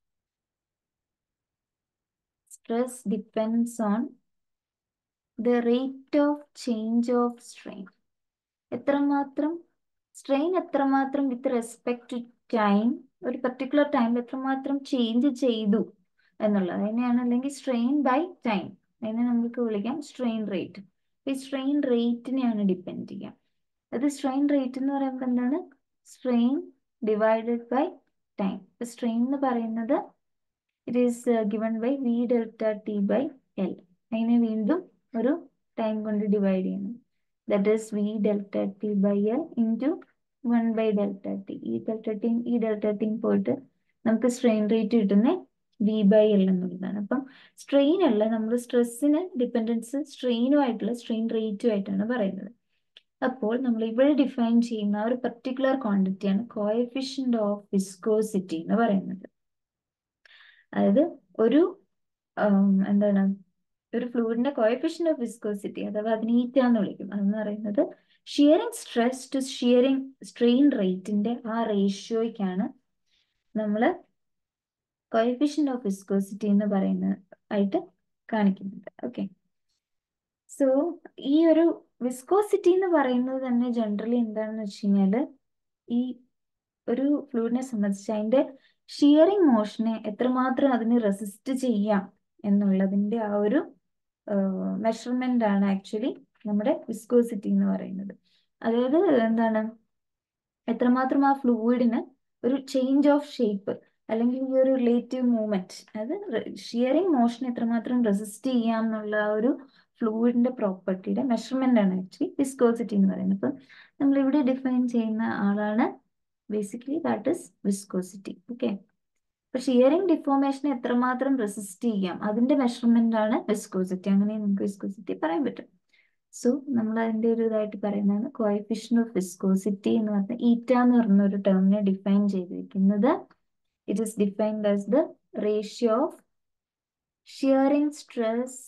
depends on the rate of change of strain. എത്രമാത്രം സ്ട്രെയിൻ എത്രമാത്രം വിത്ത് റെസ്പെക്ട് ടു ടൈം, ഒരു പർട്ടിക്കുലർ ടൈമിൽ എത്രമാത്രം ചേഞ്ച് ചെയ്തു എന്നുള്ളത് അതിനെയാണ്, അല്ലെങ്കിൽ സ്ട്രെയിൻ ബൈ ടൈം, അതിനെ നമുക്ക് വിളിക്കാം സ്ട്രെയിൻ റേറ്റ്. ഈ സ്ട്രെയിൻ റേറ്റിനെയാണ് ഡിപ്പെൻഡ് ചെയ്യുക. അത് സ്ട്രെയിൻ റേറ്റ് എന്ന് പറയുമ്പോൾ എന്താണ്, strain divided by time. Strain എന്ന് പറയുന്നത് it is given by V delta T by L. അതിനെ വീണ്ടും ഒരു ടൈം കൊണ്ട് ഡിവൈഡ് ചെയ്യണം. That is V delta T by L into 1 by delta T. ഈ ഡെൽറ്റ ടിയും പോയിട്ട് നമുക്ക് സ്ട്രെയിൻ റേറ്റ് കിട്ടുന്ന വി ബൈ എൽ എന്നുള്ളതാണ്. അപ്പം സ്ട്രെയിൻ അല്ല, നമ്മൾ സ്ട്രെസ്സിന് ഡിപ്പെൻഡൻസ് സ്ട്രെയിനുമായിട്ടുള്ള സ്ട്രെയിൻ റേറ്റുമായിട്ടാണ് പറയുന്നത്. അപ്പോൾ നമ്മൾ ഇവിടെ ഡിഫൈൻ ചെയ്യുന്ന ഒരു പർട്ടിക്കുലർ ക്വാണ്ടിറ്റിയാണ് കോഎഫിഷ്യന്റ് ഓഫ് വിസ്കോസിറ്റി എന്ന് പറയുന്നത്. അതായത് ഒരു എന്താണ് ഒരു ഫ്ലൂയിഡിന്റെ കോഎഫിഷ്യന്റ് ഓഫ് വിസ്കോസിറ്റി, അഥവാ അതിനെ ഈറ്റ എന്ന് വിളിക്കും. അതെന്ന് പറയുന്നത് shearing stress to shearing strain റേറ്റിന്റെ ആ റേഷ്യോയ്ക്കാണ് നമ്മൾ കോഎഫിഷ്യന്റ് ഓഫ് വിസ്കോസിറ്റി എന്ന് പറയുന്ന ആയിട്ട് കാണിക്കുന്നത്. ഓക്കെ, സോ ഈ ഒരു വിസ്കോസിറ്റി എന്ന് പറയുന്നത് തന്നെ ജനറലി എന്താണെന്ന് വെച്ച് കഴിഞ്ഞാല് ഈ ഒരു ഫ്ലൂയിഡിനെ സംബന്ധിച്ച് അതിന്റെ ഷിയറിംഗ് മോഷനെ എത്രമാത്രം അതിന് റെസിസ്റ്റ് ചെയ്യാം എന്നുള്ളതിന്റെ ആ ഒരു മെഷർമെന്റ് ആണ് ആക്ച്വലി നമ്മുടെ വിസ്കോസിറ്റി എന്ന് പറയുന്നത്. അതായത് എന്താണ്, എത്രമാത്രം ആ ഫ്ലൂയിഡിന് ഒരു ചേഞ്ച് ഓഫ് ഷേപ്പ് അല്ലെങ്കിൽ ഈ ഒരു റിലേറ്റീവ് മൂവ്മെന്റ്, അത് ഷിയറിംഗ് മോഷൻ എത്രമാത്രം റെസിസ്റ്റ് ചെയ്യാം എന്നുള്ള ആ ഒരു ഫ്ലൂയിഡിന്റെ പ്രോപ്പർട്ടിയുടെ മെഷർമെന്റ് ആണ് ആക്ച്വലി വിസ്കോസിറ്റി എന്ന് പറയുന്നത്. അപ്പം നമ്മൾ ഇവിടെ ഡിഫൈൻ ചെയ്യുന്ന ആളാണ് basically that is viscosity. Okay, അപ്പൊ ഷിയറിംഗ് ഡിഫോർമേഷനെ എത്രമാത്രം റെസിസ്റ്റ് ചെയ്യാം അതിന്റെ മെഷർമെന്റ് ആണ് വിസ്കോസിറ്റി. അങ്ങനെ നമുക്ക് വിസ്കോസിറ്റി പറയാൻ പറ്റും. സോ നമ്മൾ അതിന്റെ ഒരു ഇതായിട്ട് പറയുന്നതാണ് കോഎഫിഷ്യന്റ് ഓഫ് വിസ്കോസിറ്റി എന്ന് പറഞ്ഞ ഈറ്റ എന്ന് പറഞ്ഞ ഒരു ടേമിനെ ഡിഫൈൻ ചെയ്തിരിക്കുന്നത്. It is defined as the ratio of shearing stress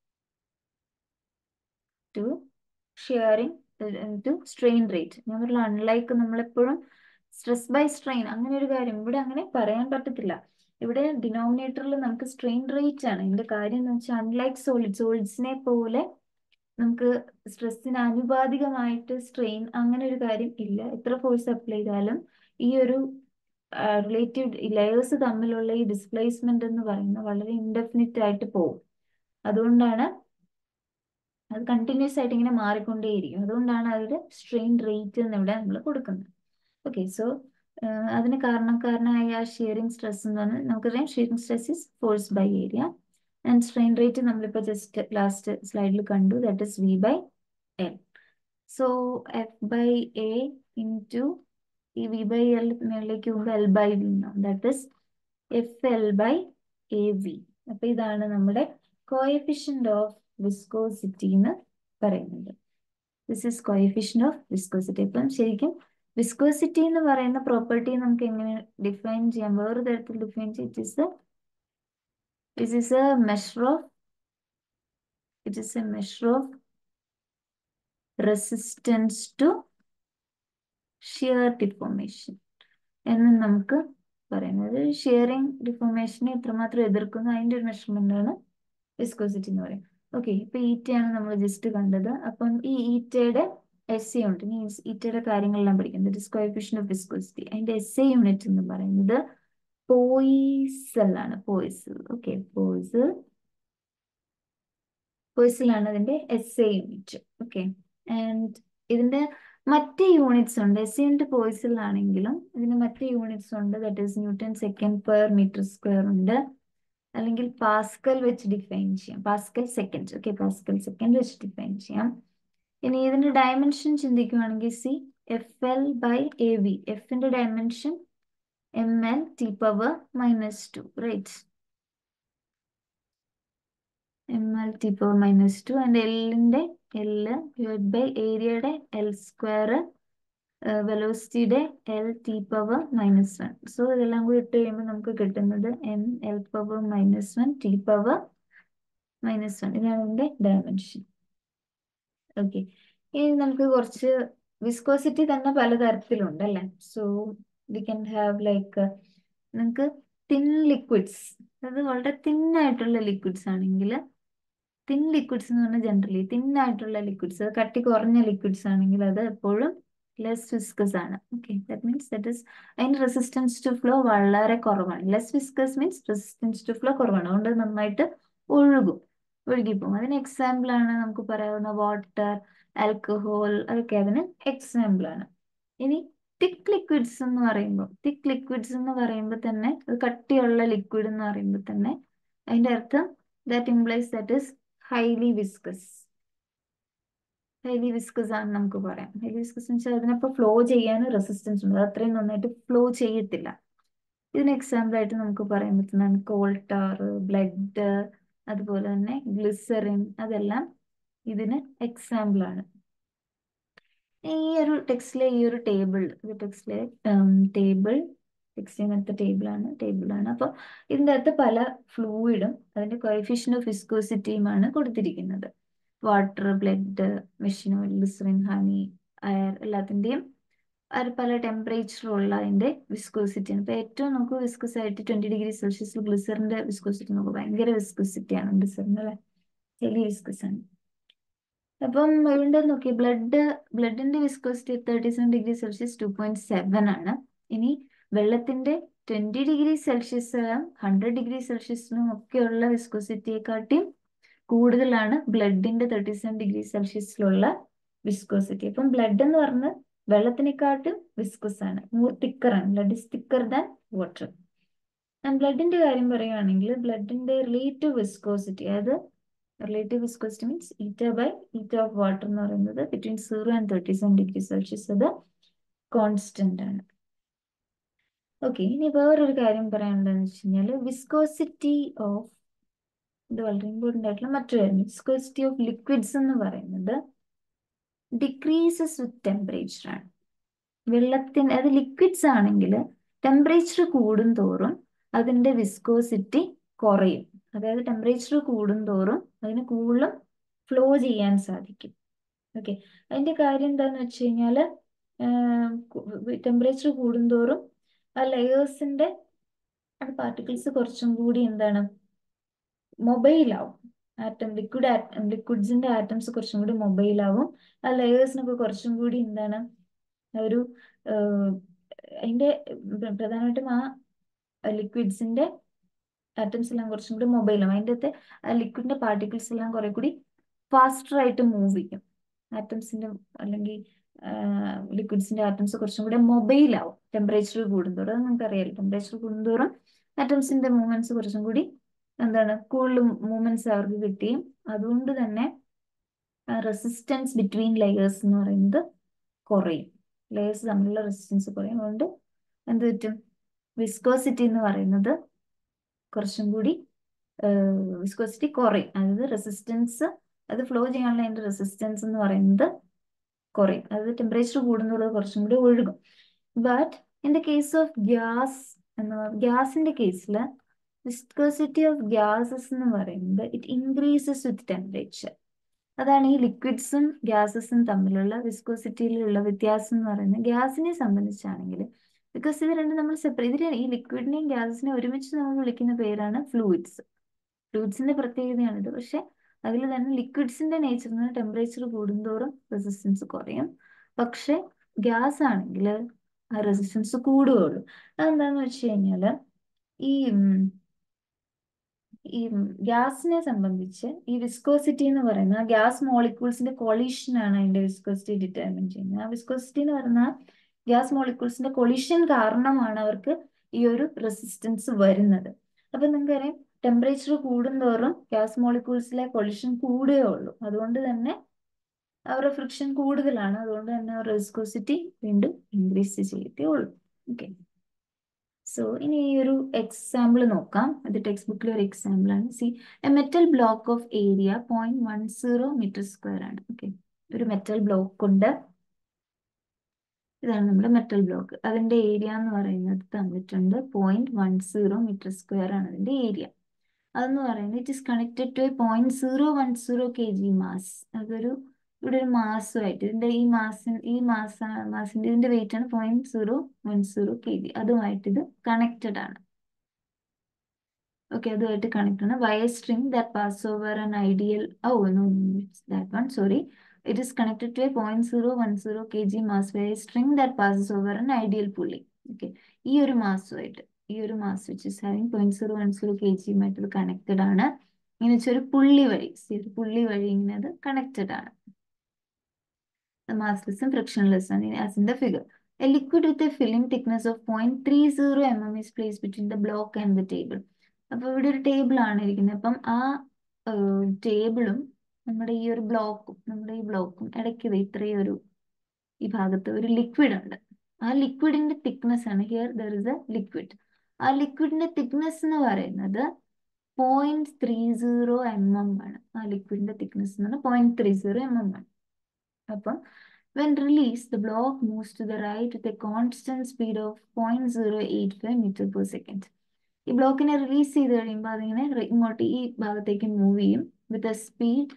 to shearing to strain rate. ഞാൻ പറഞ്ഞ അൺലൈക്ക് നമ്മളെപ്പോഴും സ്ട്രെസ് ബൈ സ്ട്രെയിൻ അങ്ങനെ ഒരു കാര്യം ഇവിടെ അങ്ങനെ പറയാൻ പറ്റത്തില്ല. ഇവിടെ ഡിനോമിനേറ്ററിൽ നമുക്ക് സ്ട്രെയിൻ റേറ്റ് ആണ് ഇതിന്റെ കാര്യം എന്ന് വെച്ചാൽ അൺലൈക്ക് സോളിഡ്സിനെ പോലെ നമുക്ക് സ്ട്രെസ്സിന് ആനുപാതികമായിട്ട് സ്ട്രെയിൻ അങ്ങനെ ഒരു കാര്യം ഇല്ല. എത്ര ഫോഴ്സ് അപ്ലൈ ചെയ്താലും ഈ ഒരു റിലേറ്റീവ് ലെയേഴ്സ് തമ്മിലുള്ള ഈ ഡിസ്പ്ലേസ്മെന്റ് എന്ന് പറയുന്നത് വളരെ ഇൻഡെഫിനിറ്റ് ആയിട്ട് പോകും. അതുകൊണ്ടാണ് അത് കണ്ടിന്യൂസ് ആയിട്ട് ഇങ്ങനെ മാറിക്കൊണ്ടേയിരിക്കും. അതുകൊണ്ടാണ് അതിൽ സ്ട്രെയിൻ റേറ്റ് എന്ന് ഇവിടെ നമ്മൾ കൊടുക്കുന്നത്. ഓക്കെ, സോ അതിന് കാരണക്കാരനായ ഷിയറിംഗ് സ്ട്രെസ് എന്ന് പറഞ്ഞാൽ നമുക്കറിയാം shearing stress is force by area and strain rate നമ്മളിപ്പോൾ ജസ്റ്റ് ലാസ്റ്റ് സ്ലൈഡിൽ കണ്ടു, that is V by L. So F by A into ഈ വി ബൈ എൽ മേളിലേക്ക് പോകുമ്പോൾ എൽ ബൈ വി എന്നാണ്, that is F L by A V. അപ്പൊ ഇതാണ് നമ്മുടെ കോഎഫിഷ്യന്റ് ഓഫ് വിസ്കോസിറ്റി എന്ന് പറയുന്നത്. This is coefficient of viscosity. അപ്പം ശരിക്കും വിസ്കോസിറ്റി എന്ന് പറയുന്ന പ്രോപ്പർട്ടി നമുക്ക് എങ്ങനെ ഡിഫൈൻ ചെയ്യാം, വേറെ തരത്തിൽ ഡിഫൈൻ ചെയ്യാം. This is a measure of resistance to shear deformation എന്ന് നമുക്ക് പറയുന്നത്. ഷിയറിംഗ് ഡിഫോർമേഷനെ എത്രമാത്രം എതിർക്കുന്നു അതിന്റെ ഒരു മെഷർമെന്റ് ആണ് വിസ്കോസിറ്റി എന്ന് പറയും. ഓക്കെ, ഇപ്പൊ ഈറ്റയാണ് നമ്മൾ ജസ്റ്റ് കണ്ടത്. അപ്പം ഈ ഈറ്റയുടെ എസ് എ ഉണ്ട്. ഇനി ഈറ്റയുടെ കാര്യങ്ങളെല്ലാം പഠിക്കുന്നത് that is coefficient of viscosity. അതിന്റെ എസ് എ യൂണിറ്റ് എന്ന് പറയുന്നത് പോയിസൽ ആണ്. പോയിസൽ. ഓക്കെ, പോയിസലാണ് അതിന്റെ S I unit. Okay, and ഇതിന്റെ മറ്റ് യൂണിറ്റ്സ് ഉണ്ട്. എസ് എ യൂണിറ്റ് പോയിസൽ ആണെങ്കിലും ഇതിന് മറ്റ് യൂണിറ്റ്സ് ഉണ്ട്. That is newton second per metre square ഉണ്ട്, അല്ലെങ്കിൽ പാസ്കൽ വെച്ച് ഡിഫൈൻ ചെയ്യാം. Pascal second. Okay, pascal second വെച്ച് ഡിഫൈൻ ചെയ്യാം. ഇനി ഇതിന്റെ ഡയമെൻഷൻ ചിന്തിക്കുകയാണെങ്കിൽ C F L by A V. എഫിന്റെ dimension M L T power -2, right? M L T power -2 and എല്ലിന്റെ എല് ഡിവൈഡ് ബൈ ഏരിയയുടെ എൽ സ്ക്വയർ, വെലോസിറ്റിയുടെ എൽ ടി പവർ -1. സോ ഇതെല്ലാം കൂടി ഇട്ട് കഴിയുമ്പോൾ നമുക്ക് കിട്ടുന്നത് M L power -1 T power -1. ഇതാണ് ഇതിന്റെ ഡയമെൻഷൻ. ഓക്കെ, ഇനി നമുക്ക് കുറച്ച് വിസ്കോസിറ്റി തന്നെ പലതരത്തിലുണ്ട് അല്ലേ? So we can have like, നിങ്ങൾക്ക് തിൻ ലിക്വിഡ്സ്, അത് വളരെ തിന്നായിട്ടുള്ള ലിക്വിഡ്സ് ആണെങ്കിൽ, തിൻ ലിക്വിഡ്സ് എന്ന് പറഞ്ഞാൽ ജനറലി തിന്നായിട്ടുള്ള ലിക്വിഡ്സ്, കട്ടി കുറഞ്ഞ ലിക്വിഡ്സ് ആണെങ്കിൽ അത് എപ്പോഴും ലെസ് വിസ്കസ് ആണ്. Okay, that means that is അതിന് റെസിസ്റ്റൻസ് ടു ഫ്ലോ വളരെ കുറവാണ്. Less viscous means resistance to flow കുറവാണ്, അതുകൊണ്ട് നന്നായിട്ട് ഒഴുകും, ഒഴുകിപ്പോകും. അതിന് എക്സാമ്പിൾ ആണ് നമുക്ക് പറയാവുന്ന വാട്ടർ, ആൽക്കഹോൾ, അതൊക്കെ അതിന് എക്സാമ്പിൾ ആണ്. ഇനി തിക്ക് ലിക്വിഡ്സ് എന്ന് പറയുമ്പോൾ തന്നെ, ഒരു കട്ടിയുള്ള ലിക്വിഡ് എന്ന് പറയുമ്പോൾ തന്നെ അതിന്റെ അർത്ഥം that implies that is highly viscous. Highly viscous ആണ് നമുക്ക് പറയാം. ഹൈലി വിസ്കസ് എന്ന് വെച്ചാൽ അതിനപ്പോൾ ഫ്ലോ ചെയ്യാൻ റെസിസ്റ്റൻസ് ഉണ്ട്, അത് അത്രയും നന്നായിട്ട് ഫ്ലോ ചെയ്യത്തില്ല. ഇതിന് എക്സാമ്പിൾ ആയിട്ട് നമുക്ക് പറയാൻ പറ്റുന്നതാണ് കോൾട്ടാർ, ബ്ലഡ്, അതുപോലെ തന്നെ ഗ്ലിസറിൻ, അതെല്ലാം ഇതിന് എക്സാമ്പിൾ ആണ്. ഈ ഒരു ടെക്സ്റ്റിലെ ഈ ഒരു ടേബിൾ, ടെക്സ്റ്റിലെ ടെക്സ്റ്റിനകത്ത് ടേബിളാണ്. അപ്പോൾ ഇതിൻ്റെ അകത്ത് പല ഫ്ലൂയിഡും അതിന്റെ കോഎഫിഷ്യന്റ് ഓഫ് വിസ്കോസിറ്റിയുമാണ് കൊടുത്തിരിക്കുന്നത്. Water, blood, machine oil, glycerin, honey, air, എല്ലാത്തിൻ്റെയും പല ടെമ്പറേച്ചറുള്ള അതിന്റെ വിസ്കോസിറ്റിയാണ്. ഇപ്പൊ ഏറ്റവും നമുക്ക് വിസ്കോസ് ആയിട്ട് 20°C ഗ്ലിസറിന്റെ വിസ്കോസിറ്റി നമുക്ക് ഭയങ്കര വിസ്കോസിറ്റിയാണ് ഗ്ലിസറിൻ, അല്ലെ? ഹെവി വിസ്കസ് ആണ്. അപ്പം ഇവിടെ നോക്കി, ബ്ലഡിന്റെ വിസ്കോസിറ്റി 37°C 2.7 ആണ്. ഇനി വെള്ളത്തിന്റെ 20°C 100°C ഒക്കെയുള്ള വിസ്കോസിറ്റിയെക്കാട്ടിയും കൂടുതലാണ് ബ്ലഡിന്റെ 37°C വിസ്കോസിറ്റി. അപ്പം ബ്ലഡ് എന്ന് പറഞ്ഞ് വെള്ളത്തിനെക്കാട്ടും വിസ്കസ് ആണ്, മോർ തിക്കർ ആണ്. Blood is thicker than water. And ബ്ലഡിന്റെ കാര്യം പറയുകയാണെങ്കിൽ ബ്ലഡിന്റെ റിലേറ്റീവ് വിസ്കോസിറ്റി, അതായത് relative viscosity means eta by eta of water എന്ന് പറയുന്നത് ബിറ്റ്വീൻ 0 and 37°C, അത് കോൺസ്റ്റന്റ് ആണ്. ഓക്കെ, ഇനി വേറൊരു കാര്യം പറയാനുള്ളതെന്ന് വെച്ച് കഴിഞ്ഞാൽ വിസ്കോസിറ്റി ഓഫ്, ഇത് വളരെ ഇമ്പോർട്ടൻ്റ് ആയിട്ടുള്ള മറ്റൊരു കാര്യം, വിസ്കോസിറ്റി ഓഫ് ലിക്വിഡ്സ് എന്ന് പറയുന്നത് ഡിക്രീസസ് വിത്ത് ടെമ്പറേച്ചർ ആണ്. വെള്ളത്തിന്, അത് ലിക്വിഡ്സ് ആണെങ്കിൽ ടെമ്പറേച്ചർ കൂടുന്തോറും അതിന്റെ വിസ്കോസിറ്റി കുറയും. അതായത് ടെമ്പറേച്ചർ കൂടുന്തോറും അതിന് കൂടുതൽ ഫ്ലോ ചെയ്യാൻ സാധിക്കും. ഓക്കെ, അതിന്റെ കാര്യം എന്താന്ന് വെച്ച് കഴിഞ്ഞാല് ടെമ്പറേച്ചർ കൂടുന്തോറും ആ ലെയേഴ്സിന്റെ പാർട്ടിക്കിൾസ് കുറച്ചും കൂടി എന്താണ്, മൊബൈലാവും. ലിക്വിഡ്സിന്റെ ആറ്റംസ് കുറച്ചും കൂടി മൊബൈലാവും. ആ ലെയേഴ്സിനൊക്കെ കുറച്ചും കൂടി എന്താണ്, ഒരു അതിന്റെ പ്രധാനമായിട്ടും ആ ലിക്വിഡ്സിന്റെ ആറ്റംസ് എല്ലാം കുറച്ചും കൂടി മൊബൈലാവും. അതിൻ്റെ അകത്തെ ലിക്വിഡിന്റെ പാർട്ടിക്കിൾസ് എല്ലാം കുറെ കൂടി ഫാസ്റ്റർ ആയിട്ട് മൂവ് ചെയ്യും. ആറ്റംസിന്റെ അല്ലെങ്കിൽ ലിക്വിഡ്സിന്റെ ആറ്റംസ് കുറച്ചും കൂടി മൊബൈലാവും ടെമ്പറേച്ചർ കൂടുന്തോറും. അത് നമുക്കറിയാലോ, ടെമ്പറേച്ചർ കൂടുന്തോറും ആറ്റംസിന്റെ മൂവ്മെന്റ്സ് കുറച്ചും കൂടി എന്താണ്, കൂടുതൽ മൂവ്മെന്റ്സ് അവർക്ക് കിട്ടിയും അതുകൊണ്ട് തന്നെ റെസിസ്റ്റൻസ് ബിറ്റ്വീൻ ലെയേഴ്സ് എന്ന് പറയുന്നത് കുറയും. ലെയേഴ്സ് തമ്മിലുള്ള റെസിസ്റ്റൻസ് കുറയും. അതുകൊണ്ട് എന്ത് പറ്റും, വിസ്കോസിറ്റി എന്ന് പറയുന്നത് കുറച്ചും കൂടി വിസ്കോസിറ്റി കുറയും. അതായത് റെസിസ്റ്റൻസ്, അത് ഫ്ലോ ചെയ്യാനുള്ള അതിന്റെ റെസിസ്റ്റൻസ് എന്ന് പറയുന്നത് കുറയും. അതായത് ടെമ്പറേച്ചർ കൂടുന്നത് കുറച്ചും കൂടി ഒഴുകും. But in the case of ഗ്യാസിന്റെ കേസിൽ വിസ്കോസിറ്റി ഓഫ് ഗ്യാസസ് എന്ന് പറയുന്നത് ഇറ്റ് ഇൻക്രീസസ് വിത്ത് ടെമ്പറേച്ചർ. അതാണ് ഈ ലിക്വിഡ്സും ഗ്യാസസും തമ്മിലുള്ള വിസ്കോസിറ്റിയിലുള്ള വ്യത്യാസം എന്ന് പറയുന്നത്. ഗ്യാസിനെ സംബന്ധിച്ചാണെങ്കിൽ, ബിക്കോസ് ഇത് രണ്ടും നമ്മൾ സെപ്പറേറ്റ്, ഈ ലിക്വിഡിനെയും ഗ്യാസസിനെയും ഒരുമിച്ച് നമ്മൾ വിളിക്കുന്ന പേരാണ് ഫ്ലൂയിഡ്സ്. ഫ്ലൂയിഡ്സിന്റെ പ്രത്യേകതയാണിത്. പക്ഷെ അതിൽ തന്നെ ലിക്വിഡ്സിന്റെ നേച്ചറിന് ടെമ്പറേച്ചർ കൂടുന്തോറും റെസിസ്റ്റൻസ് കുറയും. പക്ഷെ ഗ്യാസ് ആണെങ്കിൽ ആ റെസിസ്റ്റൻസ് കൂടുകയുള്ളൂ. അതെന്താന്ന് വെച്ച് കഴിഞ്ഞാൽ ഈ ഈ ഗ്യാസിനെ സംബന്ധിച്ച് ഈ വിസ്കോസിറ്റി എന്ന് പറയുന്ന ഗ്യാസ് മോളിക്യൂൾസിന്റെ കൊളീഷൻ ആണ് അതിന്റെ വിസ്കോസിറ്റി ഡിറ്റർമിൻ ചെയ്യുന്നത്. ആ വിസ്കോസിറ്റി എന്ന് പറയുന്ന ഗ്യാസ് മോളിക്യൂൾസിന്റെ കൊളീഷൻ കാരണമാണ് അവർക്ക് ഈ ഒരു റെസിസ്റ്റൻസ് വരുന്നത്. അപ്പൊ നിങ്ങൾക്കറിയാം, ടെമ്പറേച്ചർ കൂടുന്തോറും ഗ്യാസ് മോളിക്യൂൾസിലെ കൊളീഷൻ കൂടുകയുള്ളൂ. അതുകൊണ്ട് തന്നെ അവരുടെ ഫ്രിക്ഷൻ കൂടുതലാണ്. അതുകൊണ്ട് തന്നെ വിസ്കോസിറ്റി വീണ്ടും ഇൻക്രീസ് ചെയ്യത്തേ ഉള്ളൂ. ഓക്കെ. സോ ഇനി ഈ ഒരു എക്സാമ്പിൾ നോക്കാം. അത് ടെക്സ്റ്റ് ബുക്കിൽ ഒരു എക്സാമ്പിൾ ആണ്. C, a metal block of area 0.10 metre square ആണ്. ഓക്കെ, ഒരു മെറ്റൽ ബ്ലോക്ക് ഉണ്ട്. ഇതാണ് നമ്മുടെ മെറ്റൽ ബ്ലോക്ക്. അതിന്റെ ഏരിയ എന്ന് പറയുന്നത് തന്നിട്ടുണ്ട്. 0.10 മീറ്റർ സ്ക്വയർ ആണ് അതിന്റെ ഏരിയ. അതെന്ന് പറയുന്നത് it is connected to 0.010 kg mass. അതൊരു ഇവിടെ ഒരു മാസമായിട്ട് ഇതിന്റെ മാസിന്റെ ഇതിന്റെ വെയിറ്റ് ആണ് 0.010 kg. അതുമായിട്ട് ഇത് കണക്റ്റഡ് ആണ്. ഓക്കെ, അതുമായിട്ട് കണക്ട് ആണ്. Wire string that pass over an ideal that one sorry it is connected to a 0.010 kg mass wire string that passes over an ideal pulley. Okay, ഈ ഒരു മാസുമായിട്ട് ഈ ഒരു mass which is having 0.010 kg ആയിട്ട് ഇത് connected ആണ്. ഇങ്ങനെ വെച്ചാൽ ഒരു പുള്ളി വഴി ഇങ്ങനെ അത് കണക്റ്റഡ് ആണ്. massless and frictionless ആണ് as in the figure. A liquid with a film thickness of 0.30 mm is placed between the block and the table. അപ്പൊ ഇവിടെ ഒരു ടേബിൾ ആണ് ഇരിക്കുന്നത്. അപ്പം ആ ടേബിളും നമ്മുടെ ഈ ബ്ലോക്കും ഇടയ്ക്ക് ഇത്രയും ഈ ഭാഗത്ത് ഒരു ലിക്വിഡ് ഉണ്ട്. ആ ലിക്വിഡിന്റെ തിക്നെസ് ആണ് here there is a liquid. ആ ലിക്വിഡിന്റെ തിക്നെസ് എന്ന് പറയുന്നത് 0.30 mm ആണ്. ആ ലിക്വിഡിന്റെ തിക്നെസ് എന്ന് പറഞ്ഞാൽ 0.30 mm ആണ്. അപ്പം when released, the block moves to the right with a constant speed of 0.085 meter per second. ഈ ബ്ലോക്കിനെ റിലീസ് ചെയ്ത് കഴിയുമ്പോൾ അതിങ്ങനെ ഇങ്ങോട്ട് ഈ ഭാഗത്തേക്ക് മൂവ് ചെയ്യും with a speed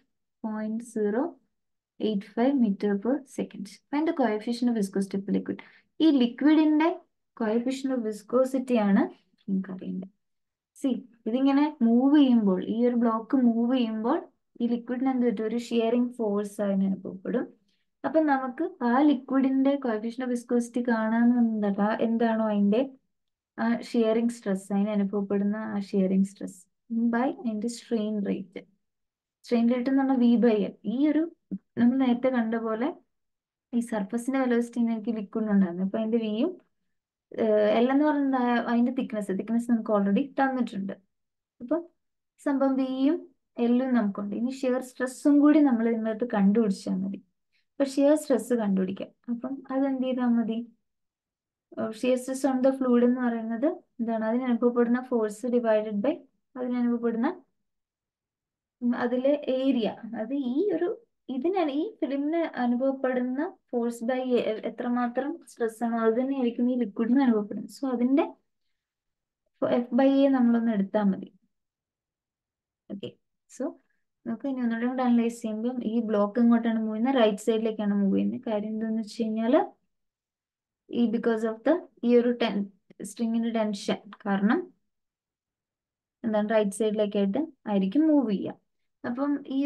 0.085 meter per second. Find the coefficient of viscosity of liquid. ഈ ലിക്വിഡിന്റെ coefficient of viscosity ആണ് നമുക്ക് അറിയേണ്ടത്. സി, ഇതിങ്ങനെ മൂവ് ചെയ്യുമ്പോൾ, ഈ ഒരു ബ്ലോക്ക് മൂവ് ചെയ്യുമ്പോൾ ഈ ലിക്വിഡിന് എന്ത് പറ്റും? ഒരു ഷിയറിംഗ് ഫോഴ്സ് അതിന് അനുഭവപ്പെടും. അപ്പൊ നമുക്ക് ആ ലിക്വിഡിന്റെ കോഎഫിഷ്യന്റ് ഓഫ് വിസ്കോസിറ്റി കാണാന്ന് എന്താണോ അതിന്റെ ആ ഷിയറിംഗ് സ്ട്രെസ്, അതിന് അനുഭവപ്പെടുന്ന ആ ഷിയറിംഗ് സ്ട്രെസ് ബൈ അതിന്റെ സ്ട്രെയിൻ റേറ്റ് എന്ന് പറഞ്ഞാൽ V/L. ഈ ഒരു നമ്മൾ നേരത്തെ കണ്ട പോലെ ഈ സർഫസിന്റെ വെലോസിറ്റി എനിക്ക് ലിക്വിഡ് ഉണ്ടായിരുന്നു. അപ്പൊ അതിന്റെ വിയും L എന്ന് പറയുന്നത് അതിന്റെ തിക്നെസ് നമുക്ക് ഓൾറെഡി തന്നിട്ടുണ്ട്. അപ്പം സംഭവം വിയും എല്ലും നമുക്കുണ്ട്. ഇനി ഷിയർ സ്ട്രെസ്സും കൂടി നമ്മൾ ഇതിനകത്ത് കണ്ടുപിടിച്ചാൽ മതി. അപ്പൊ ഷിയർ സ്ട്രെസ് കണ്ടുപിടിക്കാം. അപ്പം അതെന്ത് ചെയ്താൽ മതി? Shear stress on the fluid എന്ന് പറയുന്നത് എന്താണ്? അതിനനുഭവപ്പെടുന്ന ഫോഴ്സ് ഡിവൈഡഡ് ബൈ അതിനനുഭവപ്പെടുന്ന അതിലെ ഏരിയ. അത് ഈ ഫിലിമിന് അനുഭവപ്പെടുന്ന ഫോഴ്സ് ബൈ എത്രമാത്രം സ്ട്രെസ് ആണോ അത് തന്നെയായിരിക്കും ഈ ലിക്വിഡിന് അനുഭവപ്പെടുന്നത്. സോ അതിന്റെ F/A നമ്മളൊന്ന് എടുത്താൽ മതി. ഓക്കെ, സോ നമുക്ക് ഇനി ഒന്നുകൂടെ കൂടെ അനലൈസ് ചെയ്യുമ്പോൾ ഈ ബ്ലോക്ക് എങ്ങോട്ടാണ് മൂവ് ചെയ്യുന്നത്? റൈറ്റ് സൈഡിലേക്കാണ് മൂവ് ചെയ്യുന്നത്. കാര്യം എന്താണെന്ന് വെച്ച് കഴിഞ്ഞാൽ ബിക്കോസ് ഓഫ് ഈ ഒരു സ്ട്രിങ്ങിന്റെ ടെൻഷൻ കാരണം എന്താണ് റൈറ്റ് സൈഡിലേക്കായിട്ട് ആയിരിക്കും മൂവ് ചെയ്യുക. അപ്പം ഈ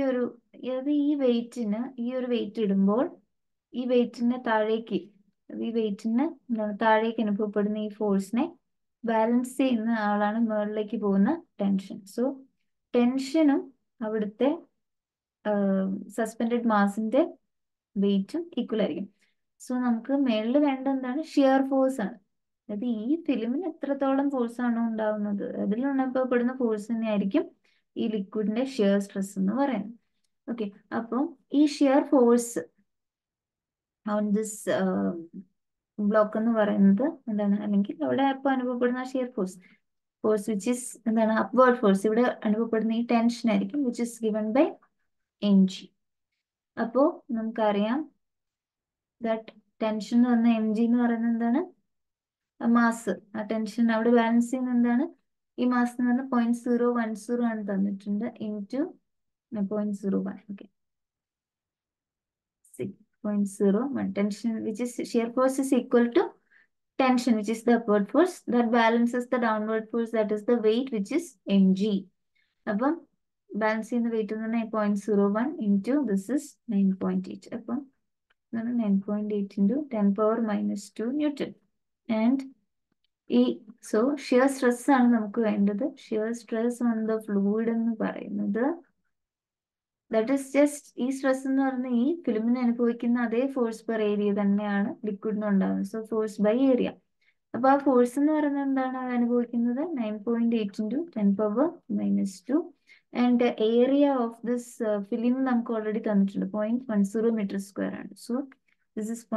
വെയിറ്റ് ഇടുമ്പോൾ ഈ വെയിറ്റിന് താഴേക്ക് അനുഭവപ്പെടുന്ന ഈ ഫോഴ്സിനെ ബാലൻസ് ചെയ്യുന്ന ആളാണ് മുകളിലേക്ക് പോകുന്ന ടെൻഷൻ. സോ ടെൻഷനും അവിടുത്തെ സസ്പെൻഡഡ് മാസിന്റെ വെയിറ്റും ഈക്വൽ ആയിരിക്കും. സോ നമുക്ക് മേളിൽ വേണ്ട എന്താണ്? ഷിയർ ഫോഴ്സ് ആണ്. അതായത് ഈ ഫിലിമിന് എത്രത്തോളം ഫോഴ്സ് ആണോ ഉണ്ടാവുന്നത് അതിൽ അനുഭവപ്പെടുന്ന ഫോഴ്സ് തന്നെയായിരിക്കും ഈ ലിക്വിഡിന്റെ ഷിയർ സ്ട്രെസ് എന്ന് പറയുന്നത്. ഓക്കെ, അപ്പം ഈ shear force on this block എന്ന് പറയുന്നത് എന്താണ്? അല്ലെങ്കിൽ അവിടെ ഇപ്പോൾ അനുഭവപ്പെടുന്ന ഷിയർ ഫോഴ്സ് വിച്ച് ഇസ് എന്താണ്? Upward force. ഇവിടെ അനുഭവപ്പെടുന്ന ഈ ടെൻഷൻ ആയിരിക്കും which is given by mg. അപ്പോ നമുക്കറിയാം ദാറ്റ് ടെൻഷൻ എന്ന് പറഞ്ഞ mg എന്ന് പറയുന്നത് എന്താണ്? മാസ്. ആ ടെൻഷൻ അവിടെ ബാലൻസ് ചെയ്യുന്ന എന്താണ്? ഈ മാസ് എന്ന് പറഞ്ഞാൽ 0.010 ആണ് തന്നിട്ടുണ്ട് into 0.01. Okay, 0.01 tension which is shear force is equal to tension which is the upward force that balances the downward force that is the weight which is mg. അപ്പം balance ചെയ്യുന്ന weight എന്ന് പറഞ്ഞാൽ 0.01 into this is 9.8. അപ്പം 9.8 into 10⁻⁻2 newton. And ഈ shear stress ആണ് നമുക്ക് വേണ്ടത്. Shear stress on the fluid എന്ന് പറയുന്നത് ദാറ്റ് ഈസ് ജസ്റ്റ്, ഈ സ്ട്രെസ് എന്ന് പറയുന്നത് ഈ ഫിലിമിന് അനുഭവിക്കുന്ന അതേ ഫോഴ്സ് പെർ ഏരിയ തന്നെയാണ് ലിക്വിഡിന് ഉണ്ടാകുന്നത്. So force by area. അപ്പൊ ആ ഫോഴ്സ് എന്ന് പറയുന്നത് എന്താണ് അനുഭവിക്കുന്നത്? 9.8 into 10⁻⁻2. And area of this film നമുക്ക് ഓൾറെഡി തന്നിട്ടുണ്ട്, 0.10 മീറ്റർ സ്ക്വയർ ആണ്. So this is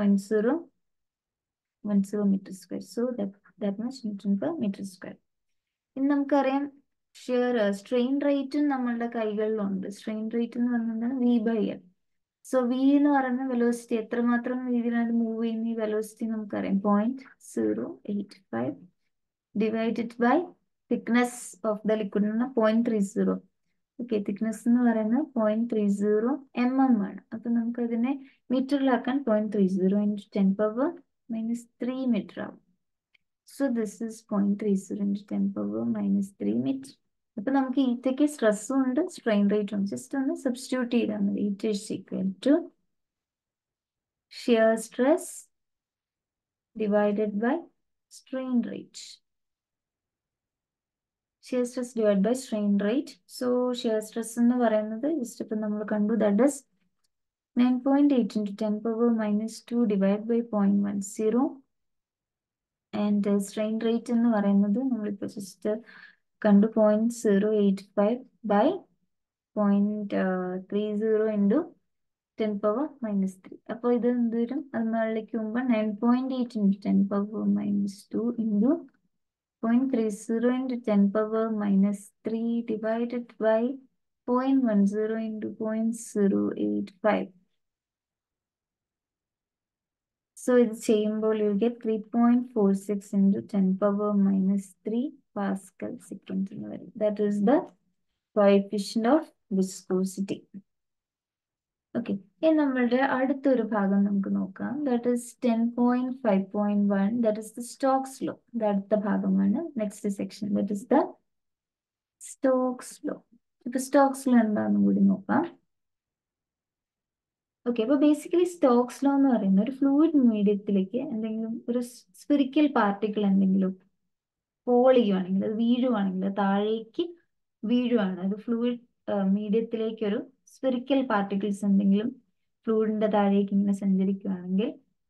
0.010 metre square. So that much Newton per meter square. ഇനി നമുക്കറിയാം സ്ട്രെയിൻ റേറ്റും നമ്മളുടെ കൈകളിലുണ്ട്. സ്ട്രെയിൻ റേറ്റ് എന്ന് പറയുന്നത് V/L. സോ V എന്ന് പറയുന്ന വെലോസിറ്റി, എത്രമാത്രം രീതിയിലാണ് മൂവ് ചെയ്യുന്ന ഈ വെലോസിറ്റി നമുക്കറിയാം, 0.085 divided by thickness of the liquid എന്ന് പറഞ്ഞാൽ 0.30. ഓക്കെ, തിക്നെസ് എന്ന് പറയുന്നത് 0.30 mm ആണ്. അപ്പൊ നമുക്ക് അതിനെ മീറ്ററിലാക്കാൻ 0.30 ഇൻറ്റു 10⁻⁻3 മീറ്റർ ആവും. So this is 0.30 into 10⁻⁻3 meter. അപ്പൊ നമുക്ക് ഈറ്റയ്ക്ക് സ്ട്രെസ്സും ഉണ്ട് സ്ട്രെയിൻ റേറ്റും ഉണ്ട്. ജസ്റ്റ് ഒന്ന് സബ്സ്റ്റിറ്റ്യൂട്ട് ചെയ്താൽ മതി. Eta is equal to shear stress divided by strain rate. Shear stress divide by strain rate. So shear stress എന്ന് പറയുന്നത് ജസ്റ്റ് ഇപ്പൊ നമ്മൾ കണ്ടു, that is 9.8 into 10⁻⁻2 divide by 0.10. And strain rate എന്ന് പറയുന്നത് നമ്മളിപ്പോൾ ജസ്റ്റ് കണ്ടു, 0.085 ബൈ 0.30 ഇൻറ്റു 10⁻⁻3. അപ്പോൾ ഇത് എന്ത് വരും? അത് മുകളിലേക്ക് പോകുമ്പോൾ 9.8 into 10⁻⁻2 into 0.30 into 10⁻⁻3 divided by 0.10 into 0.085. So ഇത് ചെയ്യുമ്പോൾ you get 3.46 into 10⁻⁻3 Pascal second എന്ന് വരും. That is the coefficient of viscosity. Okay, ഇനി നമ്മളുടെ അടുത്തൊരു ഭാഗം നമുക്ക് നോക്കാം. That is 10.5.1. That is the Stokes law. ഇത് അടുത്ത ഭാഗമാണ്. Next section. That is the Stokes law. ഇപ്പൊ Stokes law എന്താണെന്നും കൂടി നോക്കാം. ഓക്കെ, അപ്പൊ ബേസിക്കലി സ്റ്റോക്സ് ലോ എന്ന് പറയുന്ന ഒരു ഫ്ലൂയിഡ് മീഡിയത്തിലേക്ക് എന്തെങ്കിലും ഒരു സ്പിറിക്കൽ പാർട്ടിക്കിൾ എന്തെങ്കിലും ഫോൾ ചെയ്യുവാണെങ്കിൽ, അത് വീഴുവാണെങ്കിൽ, താഴേക്ക് വീഴുവാണ്, അത് ഫ്ലൂയിഡ് മീഡിയത്തിലേക്ക് ഒരു സ്പിറിക്കൽ പാർട്ടിക്കിൾസ് എന്തെങ്കിലും ഫ്ലൂയിഡിന്റെ താഴേക്ക് ഇങ്ങനെ സഞ്ചരിക്കുകയാണെങ്കിൽ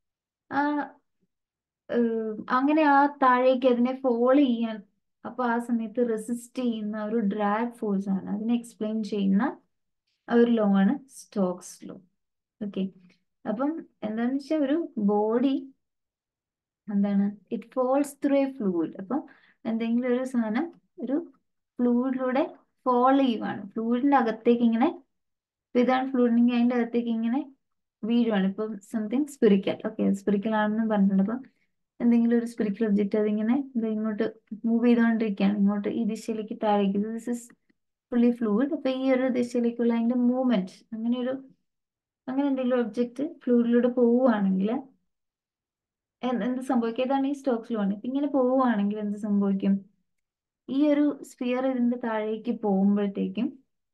അങ്ങനെ ആ താഴേക്ക് അതിനെ ഫോളോ ചെയ്യാൻ, അപ്പൊ ആ സമയത്ത് റെസിസ്റ്റ് ചെയ്യുന്ന ഒരു ഡ്രാഗ് ഫോഴ്സ് ആണ്, അതിനെ എക്സ്പ്ലെയിൻ ചെയ്യുന്ന ഒരു ലോ ആണ് സ്റ്റോക്സ് ലോ. ഓക്കെ, അപ്പം എന്താന്ന് വെച്ചാൽ ഒരു ബോഡി എന്താണ്, it falls through a fluid. അപ്പം എന്തെങ്കിലും ഒരു സാധനം ഒരു ഫ്ലൂയിഡിലൂടെ ഫോൾ ചെയ്യുവാണ്, ഫ്ലൂയിഡിന്റെ അകത്തേക്ക് ഇങ്ങനെ, ഇതാണ് ഫ്ലൂയിഡിനെങ്കിൽ അതിന്റെ അകത്തേക്ക് ഇങ്ങനെ വീഴുവാണ്. ഇപ്പം സംതിങ് സ്പിറിക്കൽ, ഓക്കെ സ്പിറിക്കൽ ആണെന്ന് പറഞ്ഞിട്ടുണ്ട്. അപ്പം എന്തെങ്കിലും ഒരു സ്പിറിക്കൽ ഒബ്ജക്റ്റ് അതിങ്ങനെ ഇങ്ങോട്ട് മൂവ് ചെയ്തുകൊണ്ടിരിക്കുകയാണ്, ഇങ്ങോട്ട് ഈ ദിശയിലേക്ക് താഴേക്ക്. This is fully fluid. അപ്പൊ ഈ ഒരു ദിശയിലേക്കുള്ള അതിന്റെ മൂവ്മെന്റ്, അങ്ങനെ എന്തെങ്കിലും ഒബ്ജക്റ്റ് ഫ്ലൂയിഡിലൂടെ പോവുകയാണെങ്കിൽ എന്ത് സംഭവിക്കും? ഇതാണ് ഈ സ്റ്റോക്സ് ലോ ആണ്. ഇപ്പൊ ഇങ്ങനെ പോവുകയാണെങ്കിൽ എന്ത് സംഭവിക്കും? ഈ ഒരു സ്ഫിയർ ഇതിന്റെ താഴേക്ക് പോകുമ്പോഴത്തേക്കും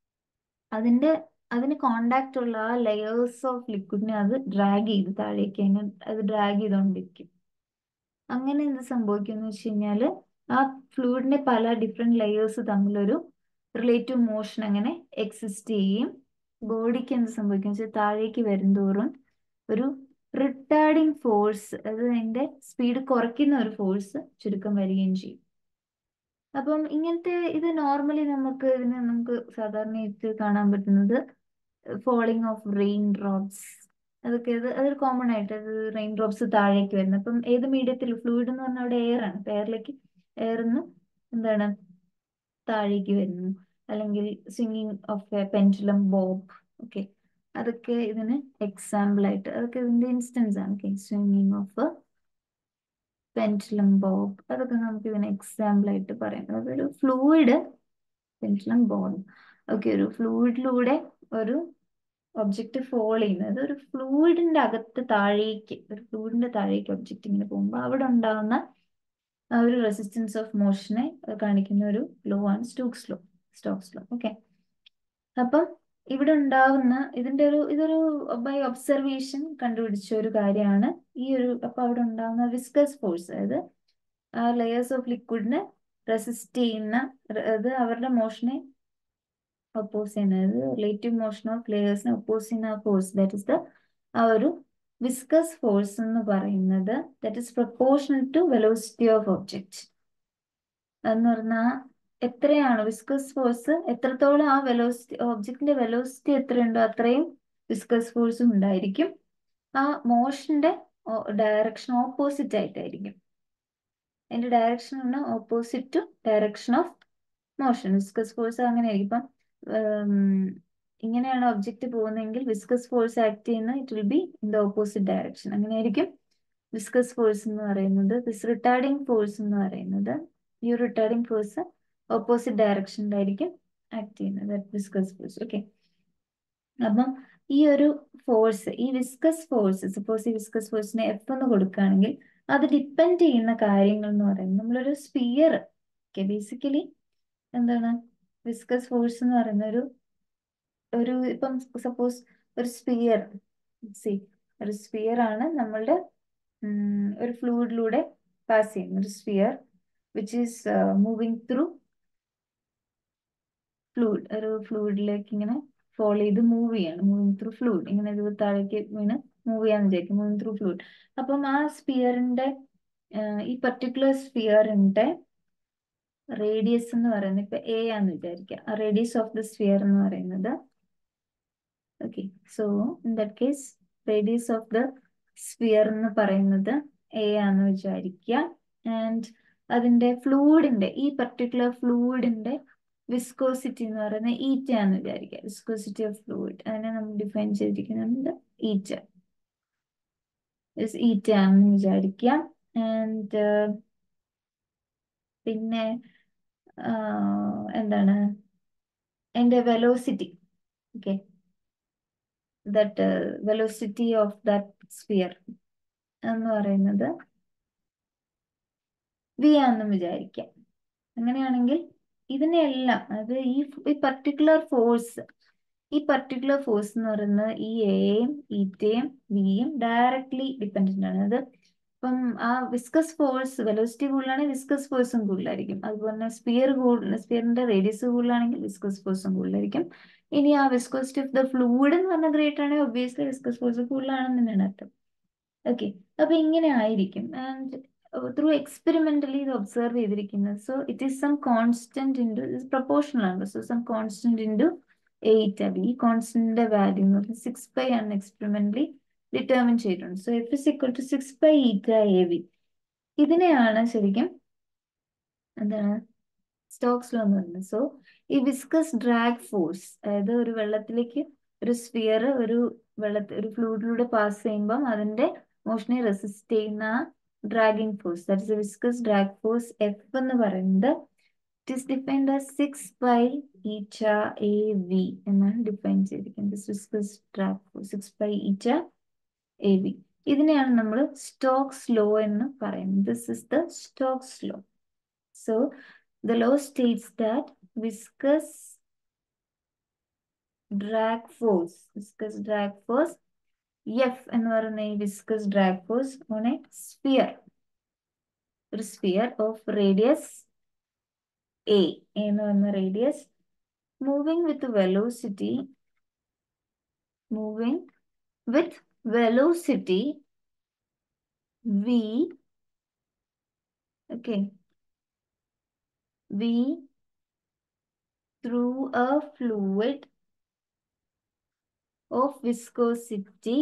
അതിന് കോണ്ടാക്ട് ഉള്ള ആ ലെയേഴ്സ് ഓഫ് ലിക്വിഡിനെ അത് ഡ്രാഗ് ചെയ്ത് താഴേക്ക് അത് ഡ്രാഗ് ചെയ്തുകൊണ്ടിരിക്കും. അങ്ങനെ എന്ത് സംഭവിക്കും എന്ന് വെച്ച് കഴിഞ്ഞാല് ആ ഫ്ലൂയിഡിന്റെ പല ഡിഫറെന്റ് ലെയേഴ്സ് തമ്മിലൊരു റിലേറ്റീവ് മോഷൻ അങ്ങനെ എക്സിസ്റ്റ് ചെയ്യും. ബോഡിക്ക് എന്ത് സംഭവിക്കും വെച്ചാൽ താഴേക്ക് വരുംതോറും ഒരു റിട്ടാർഡിങ് ഫോഴ്സ്, അത് അതിന്റെ സ്പീഡ് കുറയ്ക്കുന്ന ഒരു ഫോഴ്സ് ചുരുക്കം വരികയും ചെയ്യും. അപ്പം ഇങ്ങനത്തെ ഇത് നോർമലി നമുക്ക് സാധാരണയായിട്ട് കാണാൻ പറ്റുന്നത് ഫോളിങ് ഓഫ് റെയിൻ ഡ്രോപ്സ്, അതൊരു കോമൺ ആയിട്ട് അത് റെയിൻ ഡ്രോപ്സ് താഴേക്ക് വരുന്നത്. അപ്പം ഏത് മീഡിയത്തിൽ, ഫ്ലൂയിഡ് എന്ന് പറഞ്ഞാൽ അവിടെ എയർ ആണ്, എയറിലേക്ക് എയർന്ന് എന്താണ് താഴേക്ക് വരുന്നു. അല്ലെങ്കിൽ സ്വിങ്ങിങ് of a pendulum bob, okay അതൊക്കെ ഇതിന് എക്സാമ്പിൾ ആയിട്ട്, അതൊക്കെ ഇതിന്റെ ഇൻസ്റ്റൻസ് ആണ്. ഓക്കെ, സ്വിങ്ങിങ് ഓഫ് പെൻഡുലം ബോബ്, അതൊക്കെ നമുക്ക് ഇതിന് എക്സാമ്പിൾ ആയിട്ട് പറയാം. അതൊരു ഫ്ലൂയിഡ് പെൻഡുലം ബോബ്, ഓക്കെ ഒരു ഫ്ലൂയിഡിലൂടെ ഒരു ഒബ്ജക്റ്റ് ഫോൾ ചെയ്യുന്നത്, ഒരു ഫ്ലൂയിഡിന്റെ അകത്ത് താഴേക്ക്, ഒരു ഫ്ലൂയിഡിന്റെ താഴേക്ക് ഒബ്ജക്റ്റ് ഇങ്ങനെ പോകുമ്പോൾ അവിടെ ഉണ്ടാകുന്ന ഒരു റെസിസ്റ്റൻസ് ഓഫ് മോഷനെ കാണിക്കുന്ന ഒരു ലോ ആണ് Stokes law. Stokes law. Okay, അപ്പം ഇവിടെ ഉണ്ടാവുന്ന ഇതൊരു ബൈ ഒബ്സർവേഷൻ കണ്ടുപിടിച്ച ഒരു കാര്യമാണ് അപ്പൊ അവിടെ ഉണ്ടാവുന്ന വിസ്കസ് ഫോഴ്സ്, അതായത് ആ ലെയേഴ്സ് ഓഫ് ലിക്വിഡിനെ റെസിസ്റ്റ് ചെയ്യുന്ന അത് അവരുടെ മോഷനെ ഒപ്പോസ് ചെയ്യുന്നത്, റിലേറ്റീവ് മോഷൻ ഓഫ് ലെയേഴ്സിനെ ഒപ്പോസ് ചെയ്യുന്ന ഫോഴ്സ്, ദാറ്റ് ഇസ് ആ ഒരു വിസ്കസ് ഫോഴ്സ് എന്ന് പറയുന്നത് that is proportional to velocity of object. എന്ന് പറഞ്ഞാൽ എത്രയാണ് വിസ്കസ് ഫോഴ്സ്, എത്രത്തോളം ആ വെലോസിറ്റി ഒബ്ജക്റ്റിന്റെ വെലോസിറ്റി എത്രയുണ്ടോ അത്രയും വിസ്കസ് ഫോഴ്സും ഉണ്ടായിരിക്കും. ആ മോഷന്റെ ഡയറക്ഷൻ ഓപ്പോസിറ്റ് ആയിട്ടായിരിക്കും. അതിന്റെ ഡയറക്ഷൻ പറഞ്ഞാൽ opposite to direction of motion. Viscous force അങ്ങനെ ആയിരിക്കും. ഇപ്പം ഇങ്ങനെയാണ് ഒബ്ജക്റ്റ് പോകുന്നതെങ്കിൽ വിസ്കസ് ഫോഴ്സ് ആക്ട് ചെയ്യുന്ന it will be in the opposite direction. അങ്ങനെയായിരിക്കും വിസ്കസ് ഫോഴ്സ് എന്ന് പറയുന്നത്. റിട്ടാർഡിംഗ് ഫോഴ്സ് എന്ന് പറയുന്നത്, ഈ റിട്ടാർഡിംഗ് ഫോഴ്സ് ഓപ്പോസിറ്റ് ഡയറക്ഷനിലായിരിക്കും ആക്ട് ചെയ്യുന്നത്, വിസ്കസ് ഫോഴ്സ്. ഓക്കെ, അപ്പം ഈ ഒരു ഫോഴ്സ്, ഈ വിസ്കസ് ഫോഴ്സ്, സപ്പോസ് ഈ വിസ്കസ് ഫോഴ്സിനെ എഫ് എന്ന് കൊടുക്കുകയാണെങ്കിൽ അത് ഡിപ്പെൻഡ് ചെയ്യുന്ന കാര്യങ്ങൾ എന്ന് പറയുന്നത്, നമ്മളൊരു സ്പിയർ, ഓക്കെ, ബേസിക്കലി എന്താണ് വിസ്കസ് ഫോഴ്സ് എന്ന് പറയുന്ന ഇപ്പം സപ്പോസ് ഒരു സ്പിയർ, ഒരു സ്പിയർ ആണ് നമ്മളുടെ ഒരു ഫ്ലൂയിഡിലൂടെ പാസ് ചെയ്യുന്ന ഒരു sphere which is moving through fluid. ഒരു ഫ്ലൂയിഡിലേക്ക് ഇങ്ങനെ ഫോളോ ചെയ്ത് മൂവ് ചെയ്യാണ്, മൂവിങ് ത്രൂ ഫ്ലൂയിഡ്. ഇങ്ങനെ ഇത് താഴേക്ക് വീണ് മൂവ് ചെയ്യാന്ന് വിചാരിക്കും, മൂവിങ് ത്രൂ ഫ്ലൂയിഡ്. അപ്പം ആ സ്പിയറിന്റെ ഈ പർട്ടിക്കുലർ സ്പിയറിന്റെ റേഡിയസ് എന്ന് പറയുന്നത് ഇപ്പൊ എ ആന്ന് വിചാരിക്കുക. ആ റേഡിയസ് ഓഫ് ദ സ്പിയർ എന്ന് പറയുന്നത്, okay, so in that case radius of the sphere എന്ന് പറയുന്നത് എ ആന്ന് വിചാരിക്കുക. ആൻഡ് അതിന്റെ ഫ്ലൂയിഡിന്റെ, ഈ പർട്ടിക്കുലർ ഫ്ലൂയിഡിന്റെ വിസ്കോസിറ്റി എന്ന് പറയുന്നത് ഈറ്റ എന്ന് വിചാരിക്കുക. വിസ്കോസിറ്റി ഓഫ് ഫ്ലൂയിഡ് അതിനെ നമ്മൾ ഡിഫൈൻ ചെയ്തിരിക്കുന്നുണ്ട് ഈറ്റ, ഈറ്റ ആണെന്ന് വിചാരിക്കുക. ആൻഡ് പിന്നെ എന്താണ് അതിന്റെ velocity, okay, that velocity of that sphere എന്ന് പറയുന്നത് വി ആണെന്നും വിചാരിക്കാം. അങ്ങനെയാണെങ്കിൽ ഇതിനെല്ലാം, അത് ഈ പർട്ടിക്കുലർ ഫോഴ്സ് എന്ന് പറയുന്നത് ഈ എയും ഈറ്റയും വിയും ഡയറക്ട്ലി ഡിപ്പെൻഡന്റ് ആണ്. അത് ഇപ്പം ആ വിസ്കസ് ഫോഴ്സ്, വെലോസിറ്റി കൂടുതലാണെങ്കിൽ വിസ്കസ് ഫോഴ്സും കൂടുതലായിരിക്കും. അതുപോലെ തന്നെ സ്പിയറിന്റെ റേഡിയസ് കൂടുതലാണെങ്കിൽ വിസ്കസ് ഫോഴ്സും കൂടുതലായിരിക്കും. ഇനി ആ വിസ്കോസിറ്റി ഓഫ് ദ ഫ്ലൂയിഡ് എന്ന് പറഞ്ഞാൽ ഗ്രേറ്റ് ആണെങ്കിൽ ഒബ്വിയസ്ലി വിസ്കസ് ഫോഴ്സ് കൂടുതലാണെന്ന് തന്നെയാണ് അർത്ഥം. ഓക്കെ, അപ്പൊ ഇങ്ങനെ ആയിരിക്കും. ആൻഡ് ത്രൂ എക്സ്പെരിമെന്റലി ഇത് ഒബ്സർവ് ചെയ്തിരിക്കുന്നത്. So it is some constant into proportional ആണ്. സോ സം കോൺസ്റ്റന്റ് ഇൻറ്റു 8 ഈ കോൺസ്റ്റന്റിന്റെ വാല്യൂ എന്ന് പറയുന്നത് 6π ആണ് എക്സ്പെരിമെന്റലി ഡിറ്റർമിൻ ചെയ്തിട്ടുണ്ട്. So F is equal to 6π eta A V. ഇതിനെയാണ് ശരിക്കും എന്താണ് സ്റ്റോക്സ് ലോ എന്ന് പറയുന്നത്. സോ ഈ വിസ്കസ് ഡ്രാഗ് ഫോഴ്സ്, അതായത് ഒരു വെള്ളത്തിലേക്ക് ഒരു സ്ഫിയർ ഒരു ഫ്ലൂയിഡിലൂടെ പാസ് ചെയ്യുമ്പം അതിന്റെ മോഷനെ റെസിസ്റ്റ് ചെയ്യുന്ന dragging force, that is viscous drag force F എന്ന് പറയുന്നത് it is defined as 6π eta A V എന്നാണ് ഡിഫൈൻ ചെയ്തിരിക്കുന്നത്. Viscous drag force 6π eta A V. ഇതിനെയാണ് നമ്മൾ സ്റ്റോക്സ് ലോ എന്ന് പറയുന്നത്. This is the Stokes law. So the law states that viscous drag force F എന്ന് പറയുന്ന ഈ viscous drag force on a sphere, ഒരു sphere of radius A എന്ന് പറയുന്ന radius moving with velocity V, okay, V through a fluid of viscosity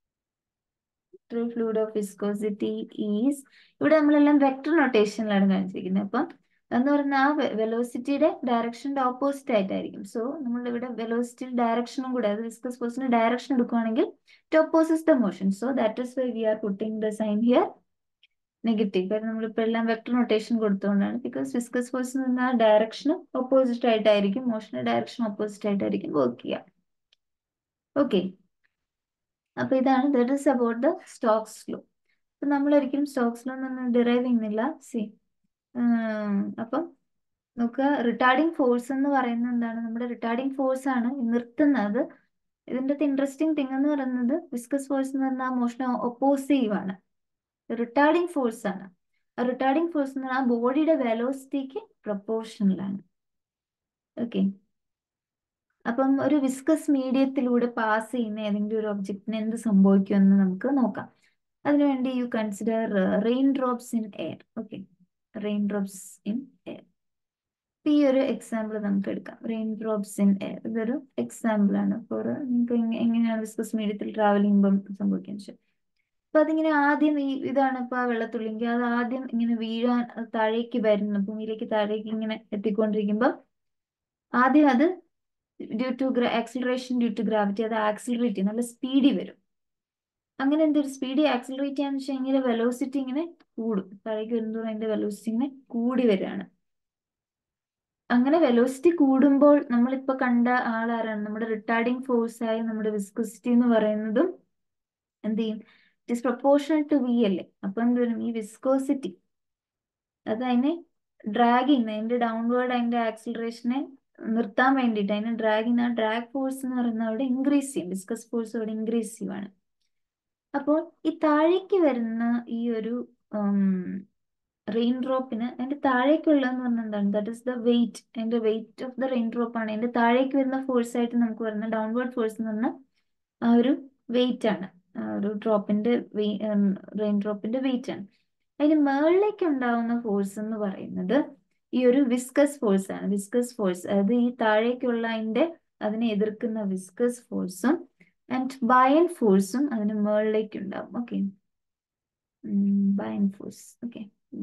is, ഇവിടെ നമ്മളെല്ലാം vector നൊട്ടേഷനിലാണ് കാണിച്ചിരിക്കുന്നത്. അപ്പം എന്ന് പറഞ്ഞാൽ ആ വെലോസിറ്റിയുടെ ഡയറക്ഷന്റെ ഓപ്പോസിറ്റ് ആയിട്ടായിരിക്കും. സോ നമ്മൾ ഇവിടെ വെലോസിറ്റിയുടെ ഡയറക്ഷനും കൂടെ, അത് വിസ്കസ് ഫോഴ്സിന്റെ ഡയറക്ഷൻ എടുക്കുകയാണെങ്കിൽ it opposites the motion. So that is why we are putting the sign here negative. കാരണം നമ്മളിപ്പോൾ എല്ലാം വെക്ടർ നൊട്ടേഷൻ കൊടുത്തുകൊണ്ടാണ്. ബിക്കോസ് വിസ്കസ് ഫോഴ്സ് നിന്ന് ആ ഡയറക്ഷന് ഓപ്പോസിറ്റ് ആയിട്ടായിരിക്കും, മോഷന്റെ ഡയറക്ഷൻ ഓപ്പോസിറ്റ് ആയിട്ടായിരിക്കും വർക്ക് ചെയ്യുക. ഓക്കെ, അപ്പൊ ഇതാണ് that is about the Stokes law. അപ്പൊ നമ്മൾ ഒരിക്കലും സ്റ്റോക്സ് ലോ ഒന്നും ഡിറൈവ് ചെയ്യുന്നില്ല. അപ്പം നമുക്ക് റിട്ടാർഡിങ് ഫോഴ്സ് എന്ന് പറയുന്നത് എന്താണ്? നമ്മുടെ റിട്ടാർഡിങ് ഫോഴ്സ് ആണ് നിർത്തുന്നത്. ഇതിന്റെ ഇൻട്രസ്റ്റിംഗ് തിങ് എന്ന് പറയുന്നത് വിസ്കസ് ഫോഴ്സ് എന്ന് പറഞ്ഞാൽ മോഷൻ ഒപ്പോസീവ് ആണ്, റിട്ടാർഡിങ് ഫോഴ്സ് ആണ്. റിട്ടാർഡിങ് ഫോഴ്സ് എന്ന് പറഞ്ഞാൽ ബോഡിയുടെ വെലോസിറ്റിക്ക് പ്രൊപ്പോർഷണൽ ആണ്. ഓക്കെ, അപ്പം ഒരു വിസ്കസ് മീഡിയത്തിലൂടെ പാസ് ചെയ്യുന്ന ഏതെങ്കിലും ഒരു ഒബ്ജക്റ്റിന് എന്ത് സംഭവിക്കുമെന്ന് നമുക്ക് നോക്കാം. അതിനുവേണ്ടി you consider rain drops in air. Okay, rain drops in air. ഈ ഒരു എക്സാമ്പിൾ നമുക്ക് എടുക്കാം. റെയിൻ ഡ്രോപ്സ് ഇൻ എയർ ഇതൊരു എക്സാമ്പിൾ ആണ് ഫോർ നിങ്ങൾക്ക് എങ്ങനെയാണ് വിസ്കസ് മീഡിയത്തിൽ ട്രാവൽ ചെയ്യുമ്പം സംഭവിക്കുന്നത് വെച്ചാൽ, അപ്പൊ അതിങ്ങനെ ആദ്യം ഇതാണ് ഇപ്പൊ ആ വെള്ളത്തുള്ളിങ്കിൽ അത് ആദ്യം ഇങ്ങനെ വീഴാൻ താഴേക്ക് വരുന്നു, ഭൂമിയിലേക്ക് താഴേക്ക് ഇങ്ങനെ എത്തിക്കൊണ്ടിരിക്കുമ്പം ആദ്യം അത് due to acceleration due to gravity അത് ആക്സിലറേറ്റ് ചെയ്യും, നല്ല സ്പീഡിൽ വരും. അങ്ങനെ എന്തൊരു സ്പീഡിൽ ആക്സിലറേറ്റ് ചെയ്യാന്ന് വെച്ചാൽ ഇങ്ങനെ വെലോസിറ്റി ഇങ്ങനെ കൂടും, താഴേക്ക് വരുന്നതോറും അതിന്റെ വെലോസിറ്റി ഇങ്ങനെ കൂടി വരികയാണ്. അങ്ങനെ വെലോസിറ്റി കൂടുമ്പോൾ നമ്മളിപ്പോ കണ്ട ആളാരാണ്? നമ്മുടെ റിട്ടാർഡിങ് ഫോഴ്സ് ആയ നമ്മുടെ വിസ്കോസിറ്റി എന്ന് പറയുന്നതും എന്ത് ചെയ്യും? It is proportional to V അല്ലേ. അപ്പൊ എന്ത് വരും? ഈ വിസ്കോസിറ്റി അത് അതിനെ ഡ്രാഗ് ചെയ്യുന്ന, അതിന്റെ ഡൗൺവേർഡ് അതിന്റെ ആക്സിലറേഷനെ നിർത്താൻ വേണ്ടിയിട്ട് അതിനെ ഡ്രാഗ് ചെയ്യുന്ന ആ ഡ്രാഗ് ഫോഴ്സ് എന്ന് പറയുന്നത് അവിടെ ഇൻക്രീസ് ചെയ്യും. വിസ്കസ് ഫോഴ്സ് അവിടെ ഇൻക്രീസ് ചെയ്യുവാണ്. അപ്പോൾ ഈ താഴേക്ക് വരുന്ന ഈ ഒരു റെയിൻ ഡ്രോപ്പിന് അതിന്റെ താഴേക്കുള്ളതെന്ന് പറഞ്ഞാൽ എന്താണ്? That is the weight. അതിന്റെ weight of the rain drop ആണ് അതിന്റെ താഴേക്ക് വരുന്ന ഫോഴ്സ് ആയിട്ട് നമുക്ക് വരുന്ന ഡൗൺവേർഡ് ഫോഴ്സ് എന്ന് പറഞ്ഞാൽ ആ ഒരു വെയിറ്റ് ആണ്, ഒരു ഡ്രോപ്പിന്റെ റെയിൻ ഡ്രോപ്പിന്റെ വെയിറ്റ് ആണ്. അതിന് മുകളിലേക്ക് ഉണ്ടാവുന്ന ഫോഴ്സ് എന്ന് പറയുന്നത് ഈ ഒരു വിസ്കസ് ഫോഴ്സ് ആണ്. വിസ്കസ് ഫോഴ്സ് അത് ഈ താഴേക്കുള്ള അതിനെ എതിർക്കുന്ന വിസ്കസ് ഫോഴ്സും ആൻഡ് ബയൻ ഫോഴ്സും അതിന് മുകളിലേക്ക് ഉണ്ടാവും. Okay, buoyant force. ഓക്കെ,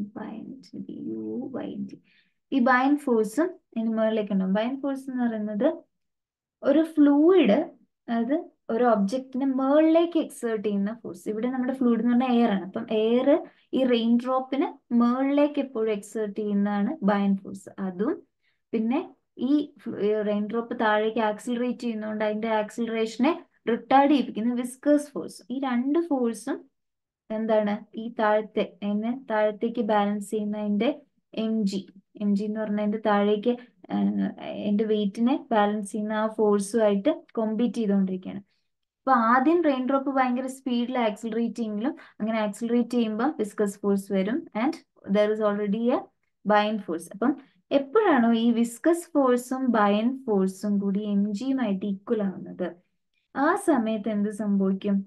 ഈ ബയൻ ഫോഴ്സും അതിന് മുകളിലേക്ക് ഉണ്ടാവും. ബയൻ ഫോഴ്സ് എന്ന് പറയുന്നത് ഒരു ഫ്ലൂയിഡ് അത് ഒരു ഒബ്ജക്റ്റിന് മുകളിലേക്ക് എക്സേർട്ട് ചെയ്യുന്ന ഫോഴ്സ്. ഇവിടെ നമ്മുടെ ഫ്ലൂയിഡ് എന്ന് പറഞ്ഞാൽ എയർ ആണ്. അപ്പം എയർ ഈ റെയിൻ ഡ്രോപ്പിന് മുകളിലേക്ക് എപ്പോഴും എക്സേർട്ട് ചെയ്യുന്നതാണ് ബയൻ ഫോഴ്സ്. അതും പിന്നെ ഈ റെയിൻ ഡ്രോപ്പ് താഴേക്ക് ആക്സിലറേറ്റ് ചെയ്യുന്നതുകൊണ്ട് അതിന്റെ ആക്സിലറേഷനെ റിട്ടാർഡ് ചെയ്യിപ്പിക്കുന്ന വിസ്കേഴ്സ് ഫോഴ്സ്. ഈ രണ്ട് ഫോഴ്സും എന്താണ്? ഈ താഴത്തേക്ക് ബാലൻസ് ചെയ്യുന്നതിന്റെ എം ജി എന്ന് പറഞ്ഞതിന്റെ താഴേക്ക് എന്റെ വെയിറ്റിനെ ബാലൻസ് ചെയ്യുന്ന ആ ഫോഴ്സുമായിട്ട് കോമ്പീറ്റ് ചെയ്തുകൊണ്ടിരിക്കുകയാണ്. അപ്പൊ ആദ്യം റെയിൻ ഡ്രോപ്പ് ഭയങ്കര സ്പീഡിൽ ആക്സിലറേറ്റ് ചെയ്യെങ്കിലും അങ്ങനെ ആക്സിലറേറ്റ് ചെയ്യുമ്പോൾ വിസ്കസ് ഫോഴ്സ് വരും and there is already a buoyant force. അപ്പം എപ്പോഴാണോ ഈ വിസ്കസ് ഫോഴ്സും ബയൻ ഫോഴ്സും കൂടി എം ജിയുമായിട്ട് ഈക്വൽ ആവുന്നത് ആ സമയത്ത് എന്ത് സംഭവിക്കും?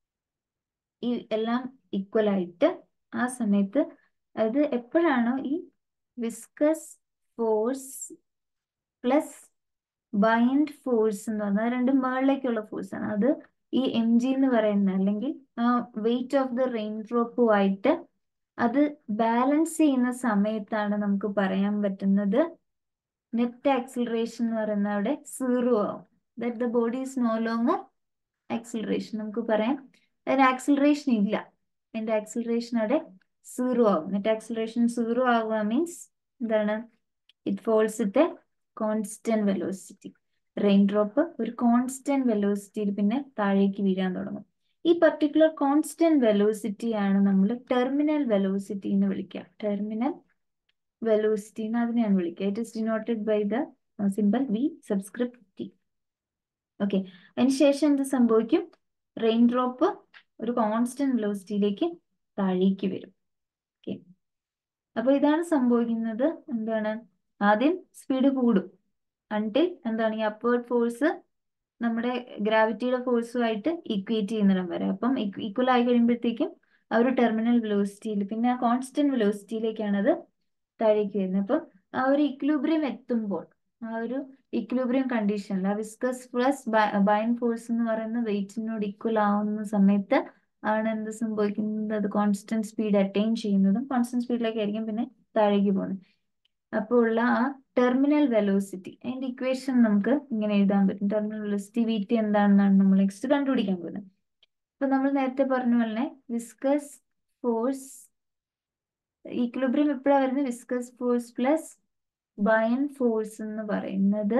ഈ എല്ലാം ഈക്വൽ ആയിട്ട് ആ സമയത്ത് അത് എപ്പോഴാണോ ഈ viscous force plus buoyant force എന്ന് പറഞ്ഞാൽ രണ്ടും മുകളിലേക്കുള്ള ഫോഴ്സ് ആണ്, അത് ഈ എം ജി എന്ന് പറയുന്ന അല്ലെങ്കിൽ ആ വെയിറ്റ് ഓഫ് ദ റെയിൻ ഡ്രോപ്പുമായിട്ട് അത് ബാലൻസ് ചെയ്യുന്ന സമയത്താണ് നമുക്ക് പറയാൻ പറ്റുന്നത് നെറ്റ് ആക്സിലറേഷൻ എന്ന് പറയുന്ന അവിടെ സീറോ ആവും. That the body is no longer acceleration. നമുക്ക് പറയാം അതിന് ആക്സിലറേഷൻ ഇല്ല, അതിന്റെ ആക്സിലറേഷൻ അവിടെ സീറോ ആവും. നെറ്റ് ആക്സിലറേഷൻ സീറോ ആവുക മീൻസ് എന്താണ്? It falls with a constant velocity. Rain drop ഒരു കോൺസ്റ്റന്റ് വെലോസിറ്റിയിൽ പിന്നെ താഴേക്ക് വീഴാൻ തുടങ്ങും. ഈ പർട്ടിക്കുലർ കോൺസ്റ്റന്റ് വെലോസിറ്റി ആണ് നമ്മൾ ടെർമിനൽ വെലോസിറ്റി എന്ന് വിളിക്കുക. ടെർമിനൽ വെലോസിറ്റി എന്ന് അതിനെയാണ് വിളിക്കുക. It is denoted by the symbol V subscript T. Okay, അതിനുശേഷം എന്ത് സംഭവിക്കും? റെയിൻ ഡ്രോപ്പ് ഒരു കോൺസ്റ്റന്റ് വെലോസിറ്റിയിലേക്ക് താഴേക്ക് വരും. ഓക്കെ, അപ്പൊ ഇതാണ് സംഭവിക്കുന്നത്. എന്താണ്? ആദ്യം സ്പീഡ് കൂടും അൺടിൽ എന്താണ് ഈ അപ്വേർഡ് ഫോഴ്സ് നമ്മുടെ ഗ്രാവിറ്റിയുടെ ഫോഴ്സുമായിട്ട് ഈക്വേറ്റ് ചെയ്യുന്നിടം വരെ. അപ്പം ഈക്വൽ ആയി കഴിയുമ്പോഴത്തേക്കും ആ ഒരു ടെർമിനൽ വെലോസിറ്റിയിൽ പിന്നെ ആ കോൺസ്റ്റന്റ് വെലോസിറ്റിയിലേക്കാണ് അത് താഴേക്ക് വരുന്നത്. അപ്പം ആ ഒരു ഇക്വിലിബ്രിയം എത്തുമ്പോൾ ആ ഒരു ഇക്വിലിബ്രിയം കണ്ടീഷനിൽ ആ വിസ്കസ് പ്ലസ് ബയൻ ഫോഴ്സ് എന്ന് പറയുന്ന വെയിറ്റിനോട് ഈക്വൽ ആവുന്ന സമയത്ത് ആണ് എന്ത് സംഭവിക്കുന്നത്? അത് കോൺസ്റ്റന്റ് സ്പീഡ് അറ്റൈൻ ചെയ്യുന്നതും കോൺസ്റ്റന്റ് സ്പീഡിലേക്കായിരിക്കും പിന്നെ താഴേക്ക് പോകുന്നത്. അപ്പോൾ ഉള്ള ആ ടെർമിനൽ വെലോസിറ്റി അതിന്റെ ഇക്വേഷൻ നമുക്ക് ഇങ്ങനെ എഴുതാൻ പറ്റും. ടെർമിനൽ വെലോസിറ്റി വി ടി എന്താണെന്നാണ് നമ്മൾ നെക്സ്റ്റ് കണ്ടുപിടിക്കാൻ പോകുന്നത്. അപ്പൊ നമ്മൾ നേരത്തെ പറഞ്ഞ പോലെ വിസ്കസ് ഫോഴ്സ് ഈക്വിലിബ്രിയം എപ്പോഴാണ് വരുന്നത്? Viscous force plus buoyant force എന്ന് പറയുന്നത്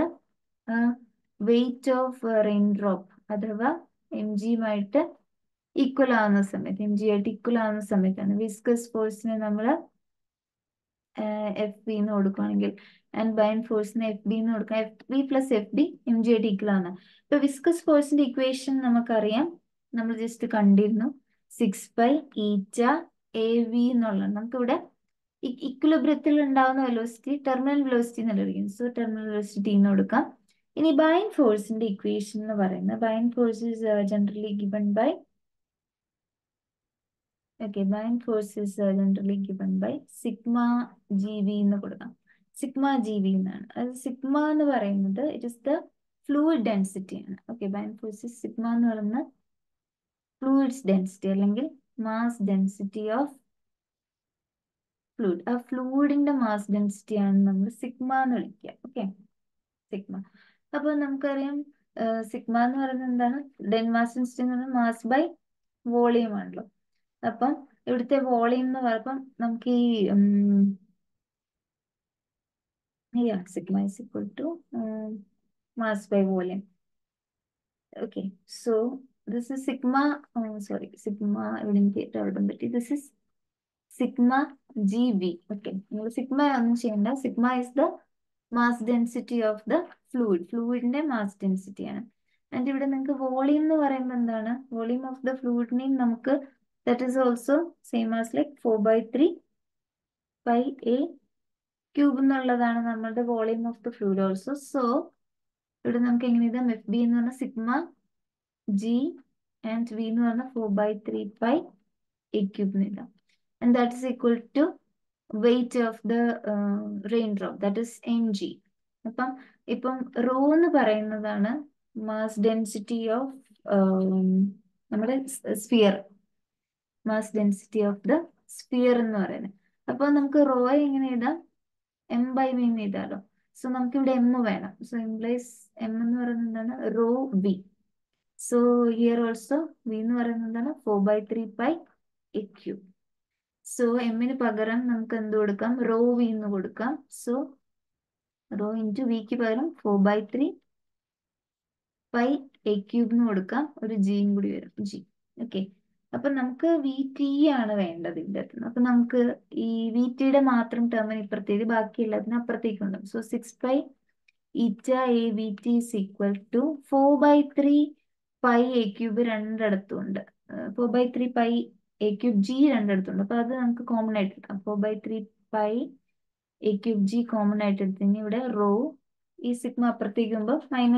വെയിറ്റ് ഓഫ് റെയിൻ ഡ്രോപ്പ് അഥവാ എം ജിയുമായിട്ട് ഈക്വൽ ആവുന്ന സമയത്ത്, എം ജി ആയിട്ട് ഈക്വൽ ആവുന്ന സമയത്താണ് വിസ്കസ് ഫോഴ്സിനെ നമ്മൾ എഫ് ബി എന്ന് കൊടുക്കുകയാണെങ്കിൽ ആൻഡ് ബൈൻഡ് ഫോഴ്സിന് എഫ് ബി എന്ന് കൊടുക്കാം. F B plus F B M G ആയിട്ട് ഈക്വൽ ആണ്. ഇപ്പൊ വിസ്കസ് ഫോഴ്സിന്റെ ഇക്വേഷൻ നമുക്കറിയാം, നമ്മൾ ജസ്റ്റ് കണ്ടിരുന്നു. 6 π ഈറ്റ എ വി എന്നുള്ളത് നമുക്കിവിടെ ഇക്വിലിബ്രിയത്തിൽ ഉണ്ടാകുന്ന വെലോസിറ്റി ടെർമിനൽ വെലോസിറ്റി എന്നുള്ളതായിരിക്കും. സോ ടെർമിനൽ വെലോസിറ്റി ടി എന്ന് കൊടുക്കാം. ഇനി ബൈൻഡ് ഫോഴ്സിന്റെ ഇക്വേഷൻ എന്ന് പറയുന്നത്, buoyant force is generally given by bind force is generally given by sigma gv എന്ന് കൊടുക്കാം. സിഗ്മ ജി വി എന്നാണ്. അത് സിഗ്മ എന്ന് പറയുന്നത് it is the fluid density ആണ്. ബൈൻഡ് ഫോഴ്സ് സിഗ്മ എന്ന് പറയുന്നത് ഫ്ലൂയിഡ്സ് ഡെൻസിറ്റി അല്ലെങ്കിൽ മാസ് ഡെൻസിറ്റി ഓഫ് ഫ്ലൂയിഡ്. ആ ഫ്ലൂയിഡിന്റെ മാസ് ഡെൻസിറ്റി ആണ് നമ്മൾ സിഗ്മ എന്ന് വിളിക്കുക. സിഗ്മ. അപ്പൊ നമുക്കറിയാം സിഗ്മ എന്ന് പറയുന്നത് എന്താണ്? മാസ് ഡെൻസിറ്റി എന്ന് പറയുന്നത് മാസ് ബൈ വോളിയം ആണല്ലോ. അപ്പം ഇവിടുത്തെ വോളിയം എന്ന് പറയുമ്പം നമുക്ക് ഈ sigma is equal to mass by volume. So this is sigma, sigma ഇവിടെ എനിക്ക് എഴുതാൻ പറ്റി. This is sigma G V. നിങ്ങൾ സിഗ്മ ഒന്നും ചെയ്യണ്ട. Sigma is the mass density of the fluid. ഫ്ലൂയിഡിന്റെ മാസ് ഡെൻസിറ്റി ആണ്. ആൻഡ് ഇവിടെ നിങ്ങൾക്ക് വോളിയം എന്ന് പറയുമ്പോൾ എന്താണ്? വോളിയം ഓഫ് ദ ഫ്ലൂയിഡിനെയും നമുക്ക് that is also same as like 4/3 pi a cube എന്നുള്ളതാണ് നമ്മളുടെ volume of the fluid also. So ഇവിടെ നമുക്ക് എങ്ങനെ എഴുതാം? എഫ് ബി എന്ന് പറഞ്ഞാൽ സിഗ്മ ജി ആൻഡ് വി എന്ന് പറഞ്ഞാൽ 4/3 pi a cube എന്ന് എഴുതാം. And that is equal to weight of the rain drop, that is M G. ഇപ്പം റോ എന്ന് പറയുന്നതാണ് മാസ് ഡെൻസിറ്റി ഓഫ് നമ്മുടെ sphere, mass density of the sphere എന്ന് പറയുന്നത്. അപ്പൊ നമുക്ക് റോ എങ്ങനെ എഴുതാം? എം ബൈ വി എന്ന് എഴുതാലോ. സോ നമുക്ക് ഇവിടെ എം വേണം. സോ ഇംപ്ലൈസ് എം എന്ന് പറയുന്നത് എന്താണ്? Rho V. So here also V എന്ന് പറയുന്നത് എന്താണ്? 4/3 pi a cube. സോ എമ്മിന് പകരം നമുക്ക് എന്ത് കൊടുക്കാം? റോ വി എന്ന് കൊടുക്കാം. സോ റോ ഇൻറ്റു വിക്ക് പകരം 4/3 pi a cube എന്ന് കൊടുക്കാം. ഒരു ജിയും കൂടി വരും, ജി. അപ്പൊ നമുക്ക് വി ടി ആണ് വേണ്ടത് ഇതിൻ്റെ അകത്ത്. അപ്പൊ നമുക്ക് ഈ വി ടിയുടെ മാത്രം ടേമിന് ഇപ്പുറത്തേക്ക്, ബാക്കി എല്ലാത്തിനും അപ്പുറത്തേക്ക് ഉണ്ടാവും. So 6 π eta A V T is equal to 4/3 pi a cube രണ്ടിടത്തും ഉണ്ട്. 4/3 pi a cube ജി രണ്ടിടത്തും ഉണ്ട്. അപ്പൊ അത് നമുക്ക് കോമൺ ആയിട്ട് എടുക്കാം. 4/3 pi a cube G common ആയിട്ട് എടുത്തു. ഇനി ഇവിടെ റോ ഈ സിഗ്മ അപ്പുറത്തേക്ക് പോകുമ്പോൾ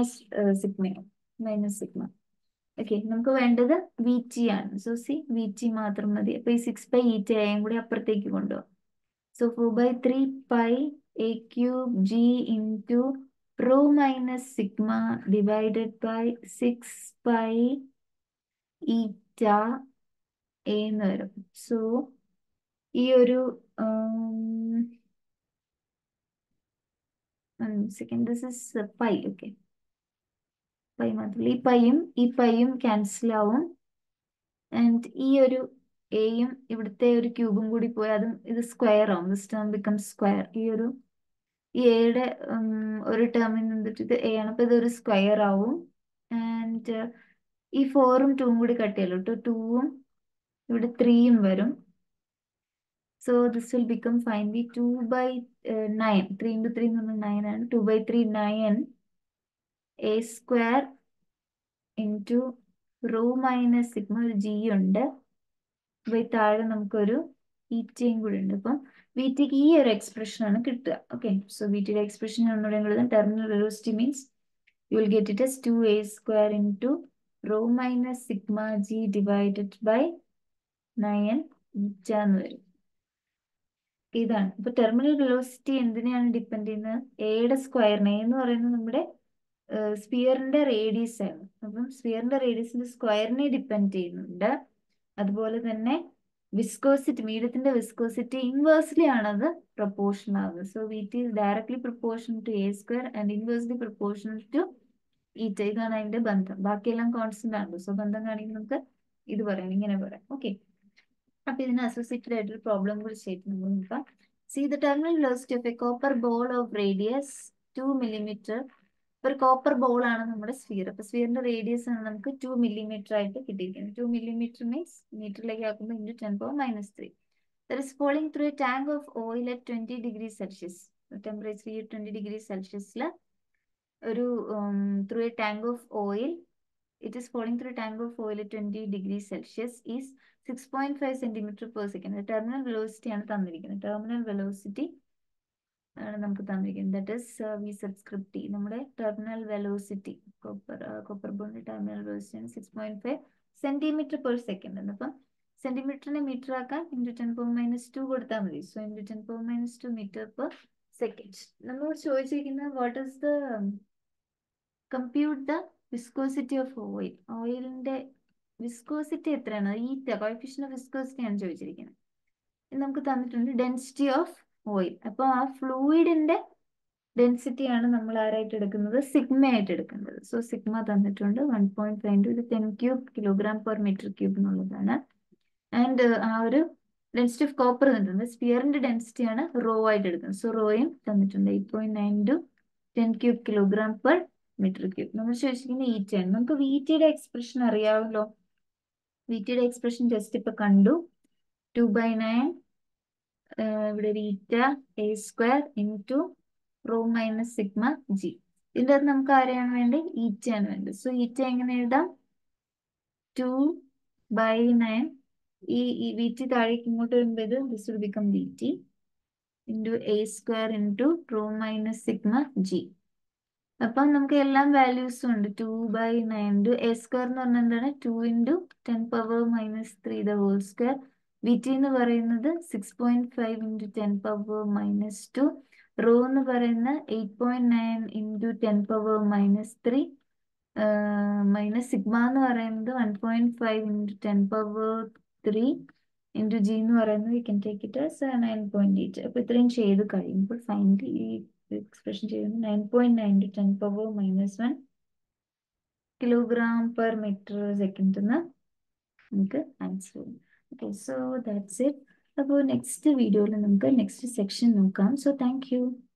മൈനസ് സിഗ്മ. നമുക്ക് വേണ്ടത് വി ടി ആണ്. സോ സി വി ടി മാത്രം മതി. അപ്പൊ ഈ 6 π ഈറ്റ എയും കൂടി അപ്പുറത്തേക്ക് കൊണ്ടുപോകാം. So 4/3 pi a cube g into rho minus sigma divided by 6 π eta a എന്ന് വരും. സോ ഈ ഒരു second, this is pi. Pi മാത്രമല്ല, ഈ പൈയും ക്യാൻസൽ ആവും. ആൻഡ് ഈ ഒരു എയും ഇവിടുത്തെ ഒരു ക്യൂബും കൂടി പോയി അതും ഇത് സ്ക്വയർ ആവും. This term become square. ഈ എയുടെ ഒരു ടേമിൽ നിന്നിട്ട് ഇത് എ ആണ്. അപ്പൊ ഇതൊരു സ്ക്വയർ ആവും. ആൻഡ് ഈ 4ഉം 2ഉം കൂടി കട്ട് ചെയ്യല്ലോ കേട്ടോ. 2ഉം ഇവിടെ 3ഉം വരും. So this will become finally 2/9. 3 into 3 എന്ന് പറഞ്ഞാൽ 9 ആണ്. 2/3 9 a square into rho minus sigma. ഒരു ജി ഉണ്ട്. അപ്പൊ ഈ താഴെ നമുക്കൊരു ഈറ്റയും കൂടി ഉണ്ട്. അപ്പം വി ടിക്ക് ഈ ഒരു എക്സ്പ്രഷൻ ആണ് കിട്ടുക. സോ വി ടിയുടെ എക്സ്പ്രഷൻ ഒന്നുകൂടെ എഴുതാം. Terminal velocity means you will get it as 2a square into rho minus sigma G divided by 9 eta എന്ന് വരും. ഇതാണ്. ഇപ്പൊ ടെർമിനൽ വെലോസിറ്റി എന്തിനെയാണ് ഡിപ്പെൻഡ് ചെയ്യുന്നത്? എയുടെ സ്ക്വയറിനെ. എന്ന് പറയുന്നത് നമ്മുടെ സ്ഫിയറിന്റെ റേഡിയസ് ആണ്. അപ്പം സ്ഫിയറിന്റെ റേഡിയസിന്റെ സ്ക്വയറിനെ ഡിപ്പെൻഡ് ചെയ്യുന്നുണ്ട്. അതുപോലെ തന്നെ വിസ്കോസിറ്റി, മീഡിയത്തിന്റെ വിസ്കോസിറ്റി ഇൻവേഴ്സ്ലി ആണത് പ്രൊപ്പോർഷൻ ആകുന്നത്. So V T is directly proportional to A square and inversely proportional to eta. ഇതാണ് അതിന്റെ ബന്ധം. ബാക്കിയെല്ലാം കോൺസ്റ്റന്റ് ആണല്ലോ. സോ ബന്ധം കാണിക്കുമ്പോൾ നമുക്ക് ഇത് പറയാം, ഇങ്ങനെ പറയാം. അപ്പൊ ഇതിന് അസോസിയേറ്റഡ് ആയിട്ടൊരു പ്രോബ്ലം കൂടി ചെയ്തിട്ട് നമ്മൾ നോക്കാം. See the terminal velocity of a copper ball of radius 2 millimeter. ഒരു കോപ്പർ ബോൾ ആണ് നമ്മുടെ സ്ഫിയർ. അപ്പൊ സ്ഫിയറിന്റെ റേഡിയസ് ആണ് നമുക്ക് 2 millimeter ആയിട്ട് കിട്ടിയിരിക്കുന്നത്. 2 millimeter മീൻസ് മീറ്ററിലേക്ക് ആക്കുമ്പോൾ into 10⁻³ that is falling through a tank of oil at 20 degrees Celsius. Temperature 20 degrees Celsius through a tank of oil. It is falling through a tank of oil at 20 degrees Celsius is 6.5 centimeter per second. Terminal velocity ആണ് തന്നിരിക്കുന്നത്. Terminal velocity ആണ് നമുക്ക് തന്നിരിക്കുന്നത്. That is V subscript T. നമ്മുടെ terminal velocity copper bond terminal velocity ആണ് 6.5 centimeter per second. അപ്പം സെന്റിമീറ്ററിനെ metre ആക്കാൻ into 10⁻⁻2 കൊടുത്താൽ മതി. So into 10⁻⁻2 metre per second. നമ്മൾ ചോദിച്ചിരിക്കുന്നത് what is the compute the viscosity of oil. ഓയിലിന്റെ വിസ്കോസിറ്റി എത്രയാണ്? കോഎഫിഷ്യന്റ് ഓഫ് വിസ്കോസിറ്റി ആണ് ചോദിച്ചിരിക്കുന്നത്. നമുക്ക് തന്നിട്ടുണ്ട് ഡെൻസിറ്റി ഓഫ് ഓയിൽ. അപ്പോൾ ആ ഫ്ലൂയിഡിന്റെ ഡെൻസിറ്റി ആണ് നമ്മൾ ആരായിട്ട് എടുക്കുന്നത്? സിഗ്മ ആയിട്ട് എടുക്കുന്നത്. സോ സിഗ്മ തന്നിട്ടുണ്ട് 1.5 ഇത് 10 cube kilogram per metre cube എന്നുള്ളതാണ്. ആൻഡ് ആ ഒരു ഡെൻസിറ്റി ഓഫ് കോപ്പർ തന്നിട്ടുണ്ട്. സ്പിയറിന്റെ ഡെൻസിറ്റി ആണ് റോ ആയിട്ട് എടുക്കുന്നത്. സോ റോയും തന്നിട്ടുണ്ട് 8.9 to 10 cube kilogram per metre cube. നമ്മൾ ചോദിച്ചിരിക്കുന്നത് ഈറ്റയാണ്. നമുക്ക് വിടിയുടെ എക്സ്പ്രഷൻ അറിയാമല്ലോ. വിടിയുടെ എക്സ്പ്രഷൻ ജസ്റ്റ് ഇപ്പൊ കണ്ടു. 2/9 ഇവിടെ eta a square into rho minus sigma G. ഇതിൻ്റെ അകത്ത് നമുക്ക് ആരെയാണ് വേണ്ടത്? ഈറ്റയാണ് വേണ്ടത്. സോ ഈറ്റ എങ്ങനെ എഴുതാം? 2/9 ഈ വി ടി താഴേക്ക് ഇങ്ങോട്ട് വരുമ്പോൾ ഇത് this will become V T into a square into rho minus sigma G. അപ്പം നമുക്ക് എല്ലാം വാല്യൂസും ഉണ്ട്. 2/9 a സ്ക്വയർ എന്ന് പറഞ്ഞാൽ എന്താണ്? 2 into 10⁻⁻3 the whole square. V T എന്ന് പറയുന്നത് 6.5 ഇൻറ്റു 10⁻⁻2. റോ എന്ന് പറയുന്നത് 8.9 ഇൻറ്റു 10⁻⁻3 മൈനസ് സിഗ്മ എന്ന് പറയുന്നത് 1.5 ഇൻറ്റു 10⁻3 ഇൻറ്റു ജി എന്ന് പറയുന്നത് we can take it as 9.8. അപ്പോൾ ഇത്രയും ചെയ്ത് കഴിയുമ്പോൾ ഫൈനലി ഈ എക്സ്പ്രഷൻ ചെയ്യുന്നത് 9.9 to 10⁻⁻1 kilogram per metre second എന്ന് നമുക്ക് ആൻസർ വരും. Okay, so that's it. അപ്പോൾ നെക്സ്റ്റ് വീഡിയോയിൽ നമുക്ക് നെക്സ്റ്റ് സെക്ഷൻ നോക്കാം. So thank U.